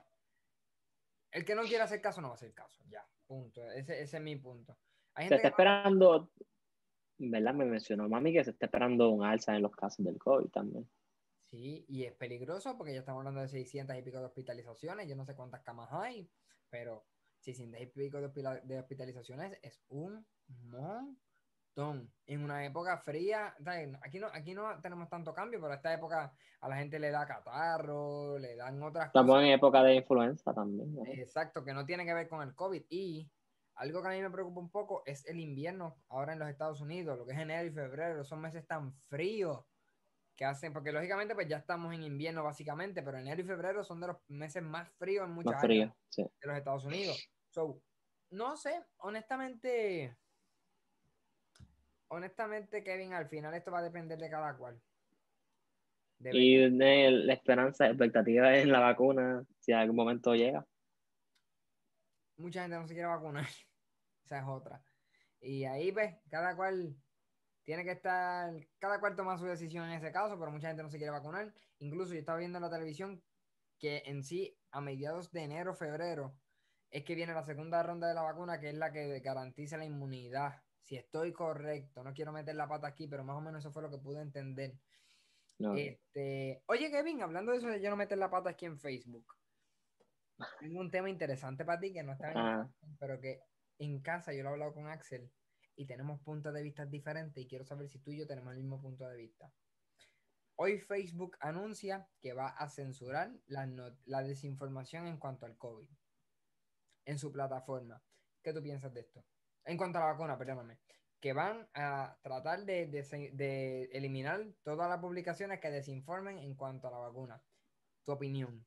el que no quiera hacer caso no va a hacer caso, ya, punto. Ese, ese es mi punto. Hay Se gente está que no le... esperando, ¿verdad? Me mencionó mami que se está esperando un alza en los casos del COVID también. Sí, y es peligroso porque ya estamos hablando de seiscientas y pico de hospitalizaciones, yo no sé cuántas camas hay, pero seiscientas y pico de, hospila- de hospitalizaciones es un montón. En una época fría, ¿sabes? Aquí no, aquí no tenemos tanto cambio, pero esta época a la gente le da catarro, le dan otras Estamos cosas, en época de influenza también, ¿no? exacto, que no tienen que ver con el COVID. Y algo que a mí me preocupa un poco es el invierno ahora en los Estados Unidos, lo que es enero y febrero, son meses tan fríos que hacen, porque lógicamente pues ya estamos en invierno básicamente, pero enero y febrero son de los meses más fríos en Más muchas áreas frío, sí. de los Estados Unidos. So, no sé, honestamente, honestamente, Kevin, al final esto va a depender de cada cual. Y Debería. de la esperanza, expectativa en la vacuna, si en algún momento llega. Mucha gente no se quiere vacunar. Esa es otra. Y ahí ves, cada cual tiene que estar, cada cual toma su decisión en ese caso, pero mucha gente no se quiere vacunar. Incluso yo estaba viendo en la televisión que en sí, a mediados de enero, febrero, es que viene la segunda ronda de la vacuna, que es la que garantiza la inmunidad. Si estoy correcto, no quiero meter la pata aquí, pero más o menos eso fue lo que pude entender. No. Este, oye, Kevin, hablando de eso de yo no meter la pata aquí en Facebook, tengo un tema interesante para ti que no está en Ah, información, pero que en casa yo lo he hablado con Axel y tenemos puntos de vista diferentes y quiero saber si tú y yo tenemos el mismo punto de vista. Hoy Facebook anuncia que va a censurar la, no- la desinformación en cuanto al COVID en su plataforma. ¿Qué tú piensas de esto? En cuanto a la vacuna, perdóname. Que van a tratar de, de- de eliminar todas las publicaciones que desinformen en cuanto a la vacuna. Tu opinión.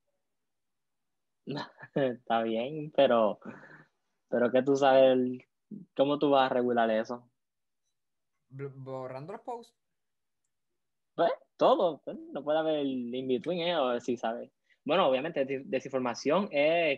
está bien, pero, pero ¿qué tú sabes? ¿Cómo tú vas a regular eso? B- borrando los posts. Pues todo, pues, no puede haber in-between, ¿eh? O si sabes. Bueno, obviamente, des- desinformación es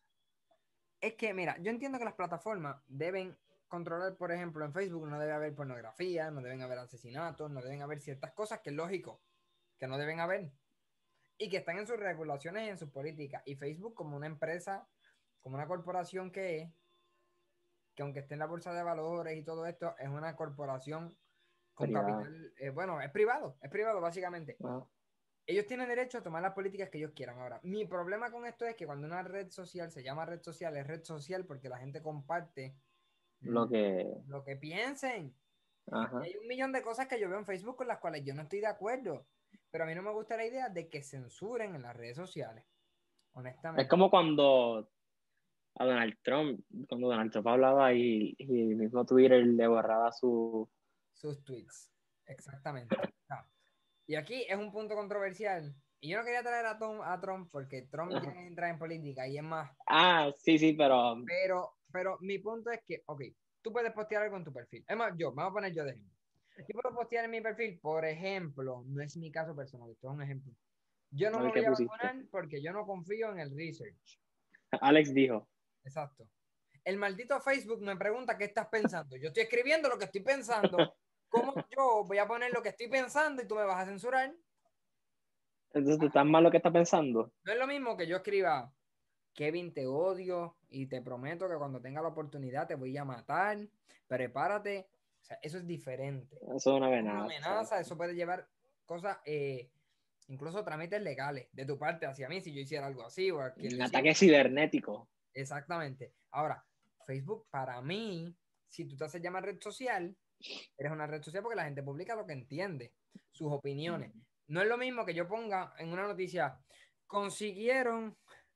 Es que, mira, yo entiendo que las plataformas deben controlar, por ejemplo, en Facebook no debe haber pornografía, no deben haber asesinatos, no deben haber ciertas cosas que es lógico, que no deben haber y que están en sus regulaciones y en sus políticas. Y Facebook como una empresa, como una corporación que es, que aunque esté en la bolsa de valores y todo esto, es una corporación con privada. capital, eh, bueno, es privado, es privado básicamente. Ah, Ellos tienen derecho a tomar las políticas que ellos quieran. Ahora, mi problema con esto es que cuando una red social se llama red social, es red social porque la gente comparte lo que. lo que piensen. Y Ajá. hay un millón de cosas que yo veo en Facebook con las cuales yo no estoy de acuerdo. Pero a mí no me gusta la idea de que censuren en las redes sociales, Es honestamente. como cuando a Donald Trump, cuando Donald Trump hablaba y, y el mismo Twitter le borraba su. Sus tweets. Exactamente. Ah. Y aquí es un punto controversial. Y yo no quería traer a, Tom, a Trump porque Trump ya Ajá. entra en política y es más. Ah, sí, sí, pero Pero, pero mi punto es que, ok, tú puedes postear algo en tu perfil. Es más, yo, me voy a poner yo de ejemplo. Yo puedo postear en mi perfil, por ejemplo, no es mi caso personal, esto es un ejemplo. Yo no a me ver qué voy a pusiste. vacunar porque yo no confío en el research. Alex dijo. Exacto. El maldito Facebook me pregunta qué estás pensando. Yo estoy escribiendo lo que estoy pensando. ¿Cómo yo voy a poner lo que estoy pensando y tú me vas a censurar? Entonces, ¿tan mal lo que está pensando? No es lo mismo que yo escriba, Kevin, te odio y te prometo que cuando tenga la oportunidad te voy a matar. Prepárate. O sea, eso es diferente. Eso es una Una amenaza. amenaza, eso puede llevar cosas, eh, incluso trámites legales de tu parte hacia mí si yo hiciera algo así o a quien lo Un hiciera. ataque cibernético. Exactamente. Ahora, Facebook para mí, si tú te haces llamar red social, eres una red social porque la gente publica lo que entiende, sus opiniones. No es lo mismo que yo ponga en una noticia, consiguieron,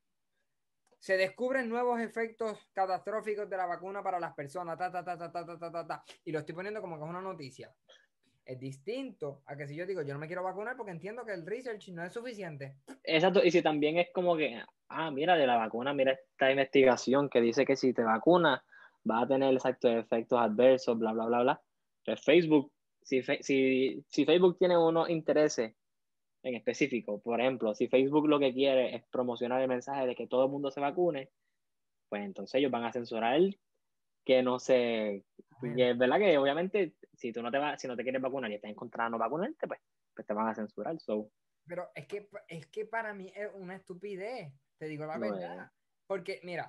se descubren nuevos efectos catastróficos de la vacuna para las personas, ta, ta, ta, ta, ta, ta, ta, ta, ta, y lo estoy poniendo como que es una noticia. Es distinto a que si yo digo, yo no me quiero vacunar porque entiendo que el research no es suficiente. Exacto, y si también es como que, ah, mira, de la vacuna, mira esta investigación que dice que si te vacunas vas a tener exactos efectos adversos, bla, bla, bla, bla. Entonces Facebook, si, fe- si, si Facebook tiene unos intereses en específico, por ejemplo, si Facebook lo que quiere es promocionar el mensaje de que todo el mundo se vacune, pues entonces ellos van a censurar que no se, que es verdad que obviamente si tú no te vas, si no te quieres vacunar y estás en contra de no vacunarte, pues, pues te van a censurar, so, Pero es que, es que para mí es una estupidez, te digo la no verdad. es. Porque, mira,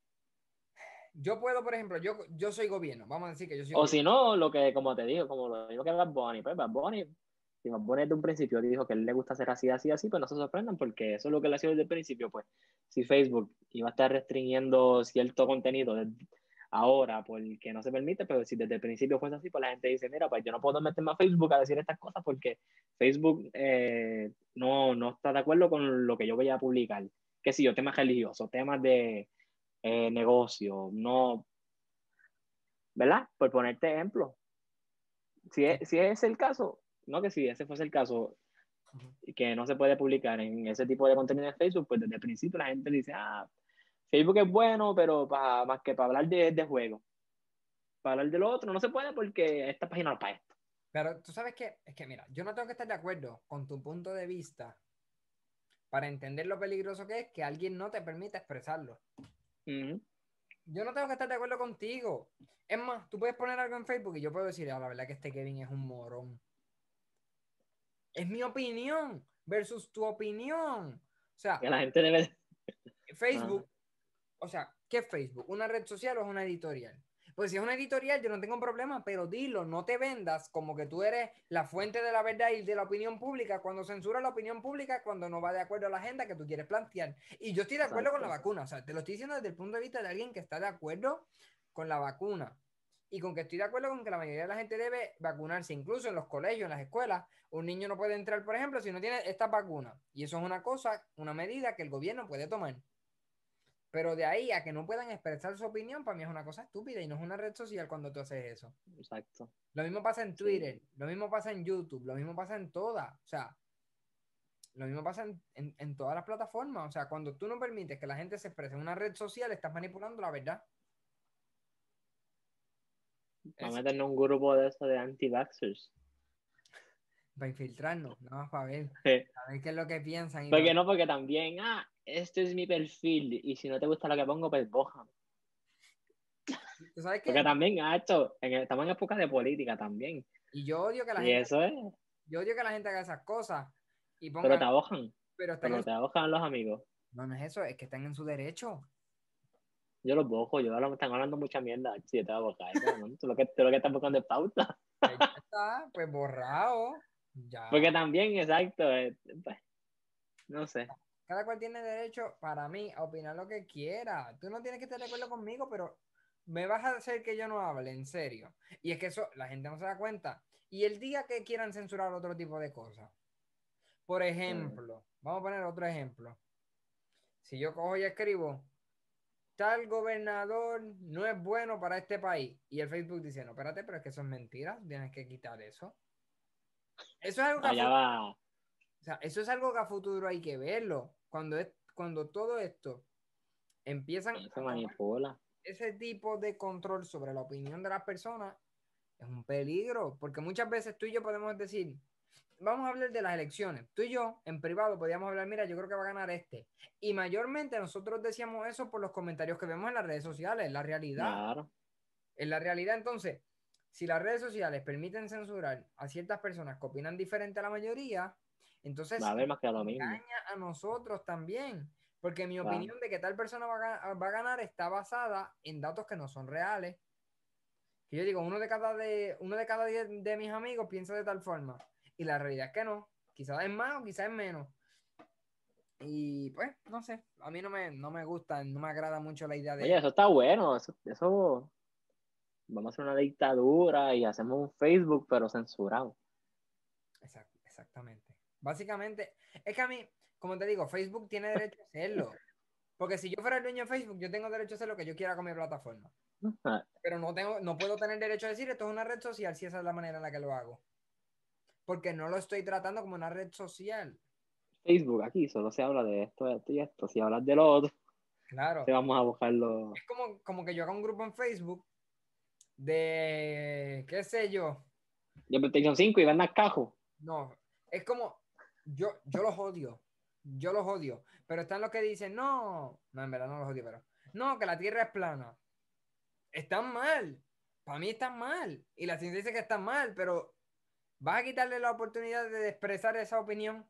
yo puedo, por ejemplo, yo, yo soy gobierno, vamos a decir que yo soy O gobierno. si no, lo que, como te digo, como lo digo que Bad Bunny, pues Bad Bunny, si Bad Bunny desde un principio dijo que a él le gusta hacer así, así, así, pues no se sorprendan porque eso es lo que le ha sido desde el principio, pues si Facebook iba a estar restringiendo cierto contenido desde ahora porque no se permite, pero si desde el principio fuese así, pues la gente dice, mira, pues yo no puedo meterme a Facebook a decir estas cosas porque Facebook eh, no, no está de acuerdo con lo que yo voy a publicar, que si yo, temas religiosos, temas de eh, negocio, no, ¿verdad? Por ponerte ejemplo. Si Sí. es, si es el caso, no que si ese fuese el caso, Ujú. que no se puede publicar en ese tipo de contenido en Facebook, pues desde el principio la gente dice, ah, Facebook es bueno, pero pa, más que para hablar de, de juegos. Para hablar de lo otro no se puede porque esta página no es para esto. Pero tú sabes que, es que mira, yo no tengo que estar de acuerdo con tu punto de vista para entender lo peligroso que es que alguien no te permita expresarlo. Ujú. Yo no tengo que estar de acuerdo contigo. Es más, tú puedes poner algo en Facebook y yo puedo decir, ah, la verdad que este Kevin es un morón. Es mi opinión versus tu opinión. O sea, Que la gente debe... Ajá. Facebook, o sea, ¿qué es Facebook? ¿Una red social o es una editorial? Pues si es una editorial, yo no tengo un problema, pero dilo, no te vendas como que tú eres la fuente de la verdad y de la opinión pública cuando censura la opinión pública, cuando no va de acuerdo a la agenda que tú quieres plantear. Y yo estoy de acuerdo con la Exacto. vacuna, o sea, te lo estoy diciendo desde el punto de vista de alguien que está de acuerdo con la vacuna. Y con que estoy de acuerdo con que la mayoría de la gente debe vacunarse, incluso en los colegios, en las escuelas. Un niño no puede entrar, por ejemplo, si no tiene esta vacuna. Y eso es una cosa, una medida que el gobierno puede tomar. Pero de ahí a que no puedan expresar su opinión, para mí es una cosa estúpida y no es una red social cuando tú haces eso. Exacto. Lo mismo pasa en Sí. Twitter, lo mismo pasa en YouTube, lo mismo pasa en todas. O sea, lo mismo pasa en, en, en todas las plataformas. O sea, cuando tú no permites que la gente se exprese en una red social, estás manipulando la verdad. Vamos a Es meternos un grupo de eso de anti-vaxxers. para infiltrarnos, nada más para ver, Sí. para ver qué es lo que piensan y para... Porque no, porque también, ah, este es mi perfil y si no te gusta lo que pongo, pues bójame. ¿Tú sabes Porque qué? también, ah, esto, en, estamos en época de política también. Y yo odio que la Y gente, eso es, yo odio que la gente haga esas cosas y pero pongan, te abojan, pero están en pero su... te abojan los amigos. No, no es eso, es que están en su derecho. Yo los bojo, yo ahora me están hablando mucha mierda. Si yo te voy a bojar, cabrón. Tú lo que, tú lo que estás buscando es pauta. Pues ya está, pues borrado. Ya. Porque también, exacto, eh, pues, no sé. Cada cual tiene derecho, para mí, a opinar lo que quiera. Tú no tienes que estar de acuerdo conmigo, pero me vas a hacer que yo no hable, en serio. Y es que eso, la gente no se da cuenta. Y el día que quieran censurar otro tipo de cosas. Por Mm. ejemplo, vamos a poner otro ejemplo. Si yo cojo y escribo, tal gobernador no es bueno para este país. Y el Facebook dice, no, espérate, pero es que eso es mentira. Tienes que quitar eso. Eso es algo que a Allá futuro, va, o sea, eso es algo que a futuro hay que verlo. Cuando es, cuando todo esto empiezan se a tomar manipula. ese tipo de control sobre la opinión de las personas, es un peligro, porque muchas veces tú y yo podemos decir, vamos a hablar de las elecciones, tú y yo en privado podíamos hablar, mira, yo creo que va a ganar este, y mayormente nosotros decíamos eso por los comentarios que vemos en las redes sociales, la realidad, Claro, en la realidad entonces, si las redes sociales permiten censurar a ciertas personas que opinan diferente a la mayoría, va a entonces haber más que lo mismo. engaña a nosotros también. Porque mi Claro. opinión de que tal persona va a, va a ganar está basada en datos que no son reales. Que yo digo, uno de cada, de, uno de cada diez de mis amigos piensa de tal forma. Y la realidad es que no. Quizás es más o quizás es menos. Y pues, no sé. A mí no me, no me gusta, no me agrada mucho la idea Oye, de... eso está bueno, eso, eso, vamos a hacer una dictadura y hacemos un Facebook, pero censurado. Exact, exactamente. Básicamente, es que a mí, como te digo, Facebook tiene derecho a hacerlo. Porque si yo fuera el dueño de Facebook, yo tengo derecho a hacer lo que yo quiera con mi plataforma. Ah, Pero no tengo, no puedo tener derecho a decir esto es una red social si esa es la manera en la que lo hago. Porque no lo estoy tratando como una red social. Facebook, aquí solo se habla de esto, esto y esto. Si hablas de lo otro, te Claro. vamos a buscarlo. Es como, como que yo haga un grupo en Facebook de, qué sé yo. Yo PlayStation cinco y vendas cajo. No, es como, yo, yo los odio. Yo los odio. Pero están los que dicen, no, no, en verdad no los odio, pero, no, que la Tierra es plana. Están mal. Para mí están mal. Y la ciencia dice que están mal, pero vas a quitarle la oportunidad de expresar esa opinión.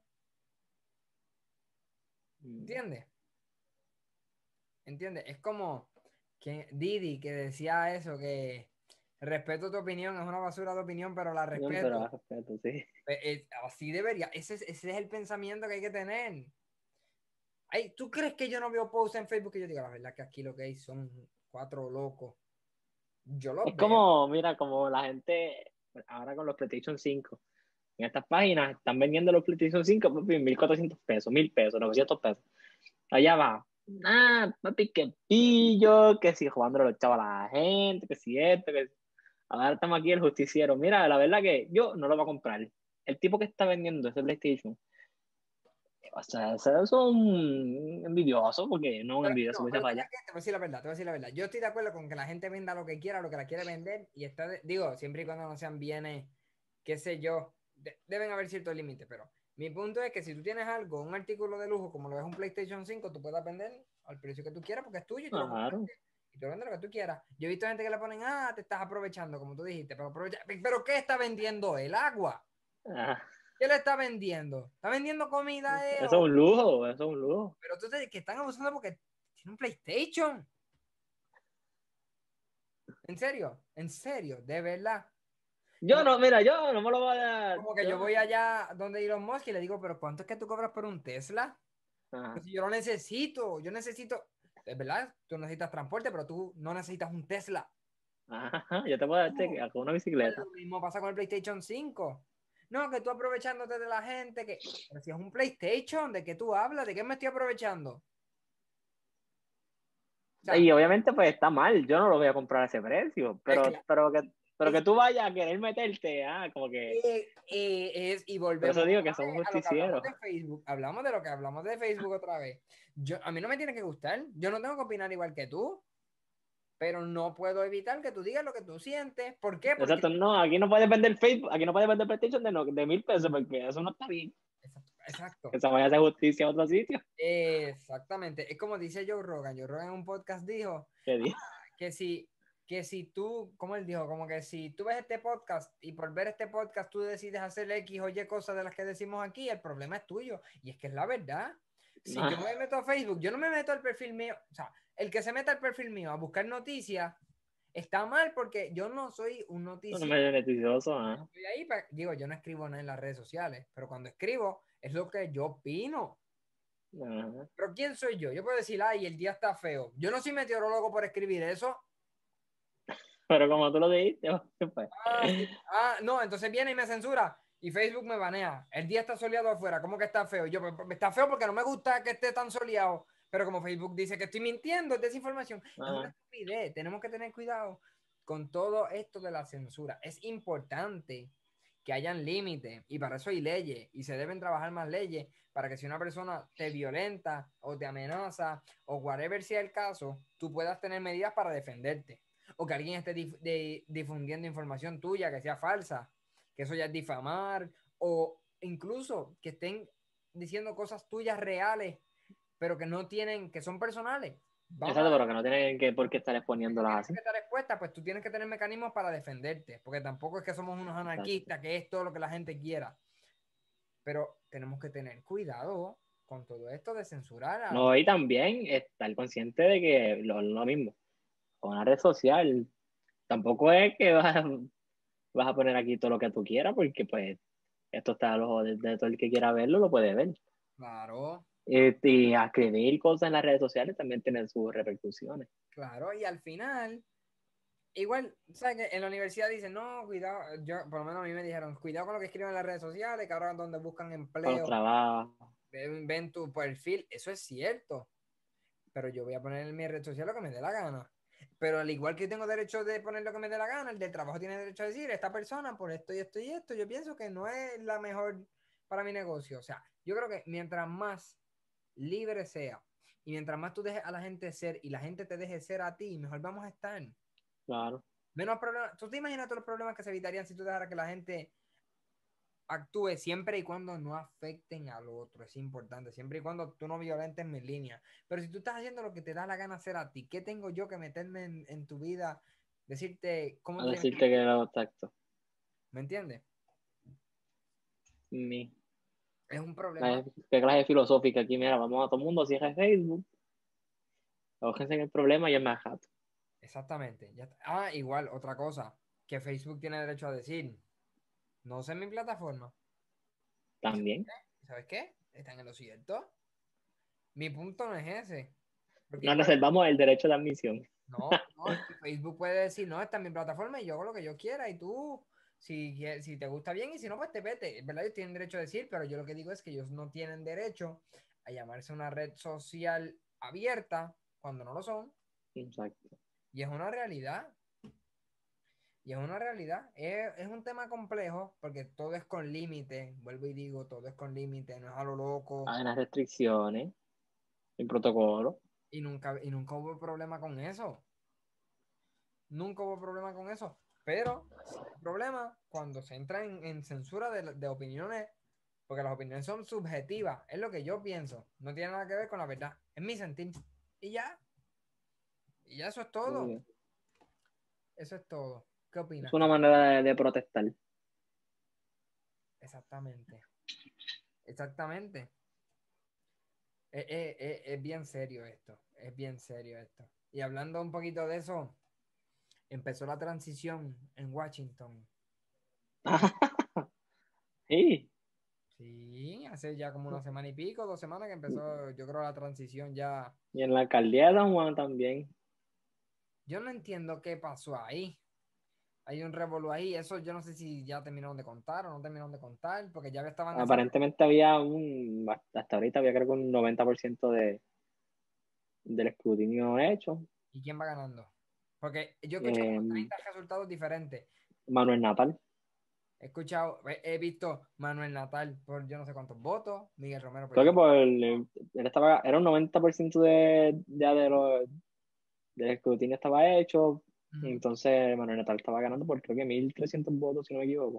Mm. ¿Entiendes? ¿Entiendes? Es como que Didi que decía eso, que respeto tu opinión, es una basura de opinión, pero la No, pero respeto. a respeto, sí. Eh, eh, así debería, ese es, ese es el pensamiento que hay que tener. Ay, ¿tú crees que yo no veo posts en Facebook que yo diga, la verdad que aquí lo que hay son cuatro locos? Yo los Es veo. como, mira, como la gente ahora con los PlayStation cinco. En estas páginas están vendiendo los PlayStation cinco, papi, mil cuatrocientos pesos, mil pesos, novecientos pesos. Allá va. Ah, papi, que pillo, que si jugando los chavos a la gente, que si esto, que si... Ahora estamos aquí el justiciero. Mira, la verdad que yo no lo voy a comprar. El tipo que está vendiendo ese PlayStation, o sea, ese es un envidioso, porque no un Pero, envidioso, no, pues pero para ¿sabes allá. qué? Te voy a decir la verdad, te voy a decir la verdad. Yo estoy de acuerdo con que la gente venda lo que quiera, lo que la quiere vender, y está, de- digo, siempre y cuando no sean bienes qué sé yo, de- deben haber ciertos límites, pero mi punto es que si tú tienes algo, un artículo de lujo, como lo es un PlayStation cinco, tú puedes vender al precio que tú quieras porque es tuyo y tú lo Claro. compraste y tú vendes lo que tú quieras. Yo he visto gente que le ponen, ah, te estás aprovechando, como tú dijiste, pero aprovecha, pero ¿qué está vendiendo? El agua. Ah, ¿Qué le está vendiendo? ¿Está vendiendo comida? Eh, eso es o... un lujo, eso es un lujo. Pero tú te que están abusando porque tiene un PlayStation. ¿En serio? ¿En serio? ¿De verdad? Yo Como, no, mira, yo no me lo voy a dar. como que yo Yo, voy allá donde Elon Musk y le digo, pero ¿cuánto es que tú cobras por un Tesla? ajá, Pues si yo lo necesito, yo necesito, es verdad, tú necesitas transporte, pero tú no necesitas un Tesla. ajá, yo te puedo dar No. con una Pues bicicleta. lo mismo pasa con el PlayStation cinco. No, que tú aprovechándote de la gente, que, pero si es un PlayStation, ¿de qué tú hablas? ¿De qué me estoy aprovechando? O sea, Y obviamente pues está mal, yo no lo voy a comprar a ese precio, es, pero, cla- pero que, pero es, que tú vayas a querer meterte, ah, como que, eh, eh, es- y por volvemos eso digo otra que son vez a lo que hablamos justicieros. de Facebook. Hablamos de lo que hablamos de Facebook otra vez. Yo, a mí no me tiene que gustar. Yo no tengo que opinar igual que tú, pero no puedo evitar que tú digas lo que tú sientes. ¿Por qué? Porque Exacto, no, aquí no puedes vender Facebook, aquí no puedes vender PlayStation de, no, de mil pesos, porque eso no está bien. Exacto, exacto. Que se vaya a hacer justicia a otro sitio. Exactamente. Es como dice Joe Rogan. Joe Rogan en un podcast dijo ¿Qué dice? que si, que si tú, como él dijo, como que si tú ves este podcast y por ver este podcast tú decides hacer X o Y cosas de las que decimos aquí, el problema es tuyo. Y es que es la verdad. Si yo No, me meto a Facebook, yo no me meto al perfil mío, o sea, el que se meta al perfil mío a buscar noticias está mal porque yo no soy un eso no noticiero. me es beneficioso, Yo ah. estoy ahí para, digo, yo no escribo nada en las redes sociales, pero cuando escribo es lo que yo opino. Ajá. Pero ¿quién soy yo? Yo puedo decir, ay, el día está feo. Yo no soy meteorólogo por escribir eso. Pero como tú lo dijiste, pues, Ah, sí. Ah, no, entonces viene y me censura y Facebook me banea. El día está soleado afuera, ¿cómo que está feo? Yo, pues, pues, está feo porque no me gusta que esté tan soleado. Pero como Facebook dice que estoy mintiendo, es desinformación. Es una ah, estupidez. Tenemos que tener cuidado con todo esto de la censura. Es importante que hayan límites y para eso hay leyes y se deben trabajar más leyes para que si una persona te violenta o te amenaza o whatever sea el caso, tú puedas tener medidas para defenderte o que alguien esté dif de, difundiendo información tuya que sea falsa, que eso ya es difamar, o incluso que estén diciendo cosas tuyas reales, pero que no tienen, que son personales. Vamos exacto, a pero que no tienen que por qué estar exponiéndolas tienes que así. estar expuesta, pues tú tienes que tener mecanismos para defenderte, porque tampoco es que somos unos Exacto. anarquistas, que es todo lo que la gente quiera, pero tenemos que tener cuidado con todo esto de censurar a No, la... y también estar consciente de que lo, lo mismo, con una red social, tampoco es que vas, vas a poner aquí todo lo que tú quieras, porque pues esto está a los ojos de, de todo el que quiera verlo, lo puede ver. Claro, Este, y escribir cosas en las redes sociales también tiene sus repercusiones. claro, y al final igual, ¿sabes que en la universidad dicen, no, cuidado, yo, por lo menos a mí me dijeron, cuidado con lo que escriben en las redes sociales, que ahora donde buscan Para los empleo, trabajos, ven, ven tu perfil, eso es cierto, pero yo voy a poner en mi red social lo que me dé la gana. Pero al igual que yo tengo derecho de poner lo que me dé la gana, el del trabajo tiene derecho a decir, esta persona por esto y esto y esto, yo pienso que no es la mejor para mi negocio. O sea, yo creo que mientras más libre sea y mientras más tú dejes a la gente ser y la gente te deje ser a ti, mejor vamos a estar. claro. Menos problemas. ¿Tú te imaginas todos los problemas que se evitarían si tú dejaras que la gente actúe siempre y cuando no afecten al otro? Es importante, siempre y cuando tú no violentes mi línea. Pero si tú estás haciendo lo que te da la gana hacer a ti, ¿qué tengo yo que meterme en, en tu vida? Decirte cómo A tú tienes que decirte que vivir. lo tacto. ¿Me entiendes? Mi, Es un problema. la- qué clase filosófica aquí, mira, vamos a todo el mundo, cierra Facebook, ojense en el problema y es más jato. Exactamente. Ya está. Ah, igual, otra cosa que Facebook tiene derecho a decir. No sé mi plataforma. ¿Y sabes También. qué? ¿Y sabes qué? Están en lo cierto. Mi punto no es ese. Porque Nos igual reservamos el derecho de admisión. no, no, y Facebook puede decir, no, esta es mi plataforma y yo hago lo que yo quiera y tú, si, quie- si te gusta bien y si no, pues te vete. Es verdad, ellos tienen derecho a decir, pero yo lo que digo es que ellos no tienen derecho a llamarse una red social abierta cuando no lo son. Exacto. Y es una realidad. Y es una realidad. Es, es un tema complejo porque todo es con límite. Vuelvo y digo, todo es con límite, no es a lo loco. Hay unas restricciones, el protocolo. Y nunca, y nunca hubo problema con eso. Nunca hubo problema con eso. Pero el problema cuando se entra en, en censura de, de opiniones, porque las opiniones son subjetivas, es lo que yo pienso, no tiene nada que ver con la verdad, es mi sentir. Y ya, y ya eso es todo. Sí. Eso es todo. ¿Qué Es opinas, una Kevin? manera de, de protestar. Exactamente. Exactamente. Es, es- es- es bien serio esto. Es bien serio esto. Y hablando un poquito de eso, empezó la transición en Washington. Sí, Sí, hace ya como una semana y pico, dos semanas que empezó, yo creo, la transición ya. y en la alcaldía de San Juan también. Yo no entiendo qué pasó ahí. Hay un revolú ahí. Eso yo no sé si ya terminaron de contar o no terminaron de contar, porque ya estaban haciendo. Aparentemente había un, hasta ahorita había creo que un noventa por ciento de, del escrutinio hecho. ¿Y quién va ganando? Porque yo escuché Eh, como treinta resultados diferentes. Manuel Natal. He escuchado, he, he visto Manuel Natal por yo no sé cuántos votos, Miguel Romero por Creo yo que no sé por el, él estaba, era un noventa por ciento de, ya de lo, del escrutinio estaba hecho. Y cuántos. entonces Manuel Natal estaba ganando por creo que mil trescientos votos, si no me equivoco.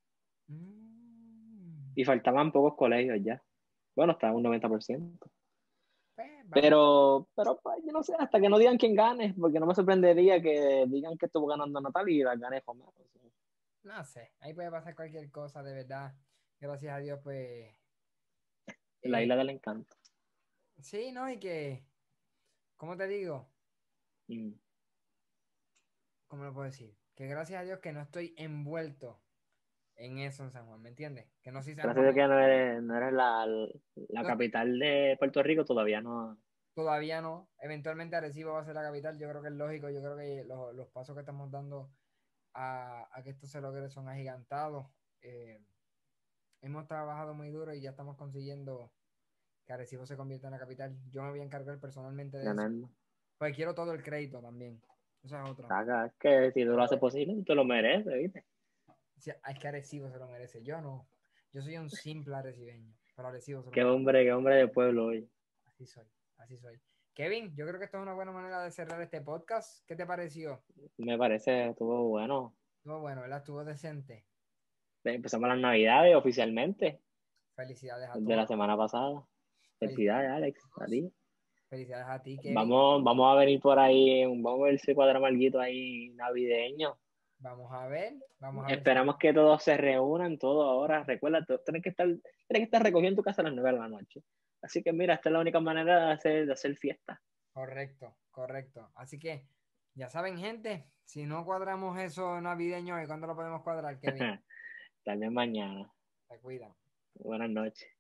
Mm. Y faltaban pocos colegios ya. Bueno, estaba un noventa por ciento. Pues vamos, Pero, pero pues, yo no sé, hasta que no digan quién gane, porque no me sorprendería que digan que estuvo ganando Natal y la gane Romero. O sea, no sé, ahí puede pasar cualquier cosa, de verdad. Gracias a Dios, pues. la eh, isla del encanto. sí, ¿no? Y que, ¿cómo te digo? Mm. ¿Cómo lo puedo decir? Que gracias a Dios que no estoy envuelto en eso en San Juan, ¿me entiendes? Que no soy San Gracias a Juan. Dios que no eres, no eres la, la No estoy- capital de Puerto Rico, todavía no. todavía no. Eventualmente Arecibo va a ser la capital. Yo creo que es lógico. Yo creo que los, los pasos que estamos dando a, a que esto se logre son agigantados. Eh, hemos trabajado muy duro y ya estamos consiguiendo que Arecibo se convierta en la capital. Yo me voy a encargar personalmente de eso. Tremendo. Pues quiero todo el crédito también. Esa es otra. Saca, es que si tú lo haces posible, tú te lo mereces, ¿viste? Sí, es que Arecibo se lo merece. Yo no. Yo soy un simple arecibeño, pero Arecibo se lo Qué merece. hombre, qué hombre de pueblo hoy. Así soy. Así soy. Kevin, yo creo que esto es una buena manera de cerrar este podcast. ¿Qué te pareció? Me parece, estuvo bueno. Estuvo bueno, ¿verdad? Estuvo decente. Empezamos las navidades oficialmente, Felicidades a desde la todos. semana pasada. Felicidades Felicidades, Alex, a a todos. ti. Felicidades a ti, Kevin. Vamos, vamos a venir por ahí, vamos a ver si cuadramos algo ahí navideño. Vamos a ver. Vamos a ver si. Esperamos que todos se reúnan, todos ahora. Recuerda, tú tienes que estar, tienes que estar recogiendo tu casa a las nueve de la noche. Así que mira, esta es la única manera de hacer, de hacer fiesta. Correcto, correcto. Así que, ya saben, gente, si no cuadramos eso navideño, ¿y cuándo lo podemos cuadrar, Kevin? Tal vez mañana. Se cuidan. Buenas noches.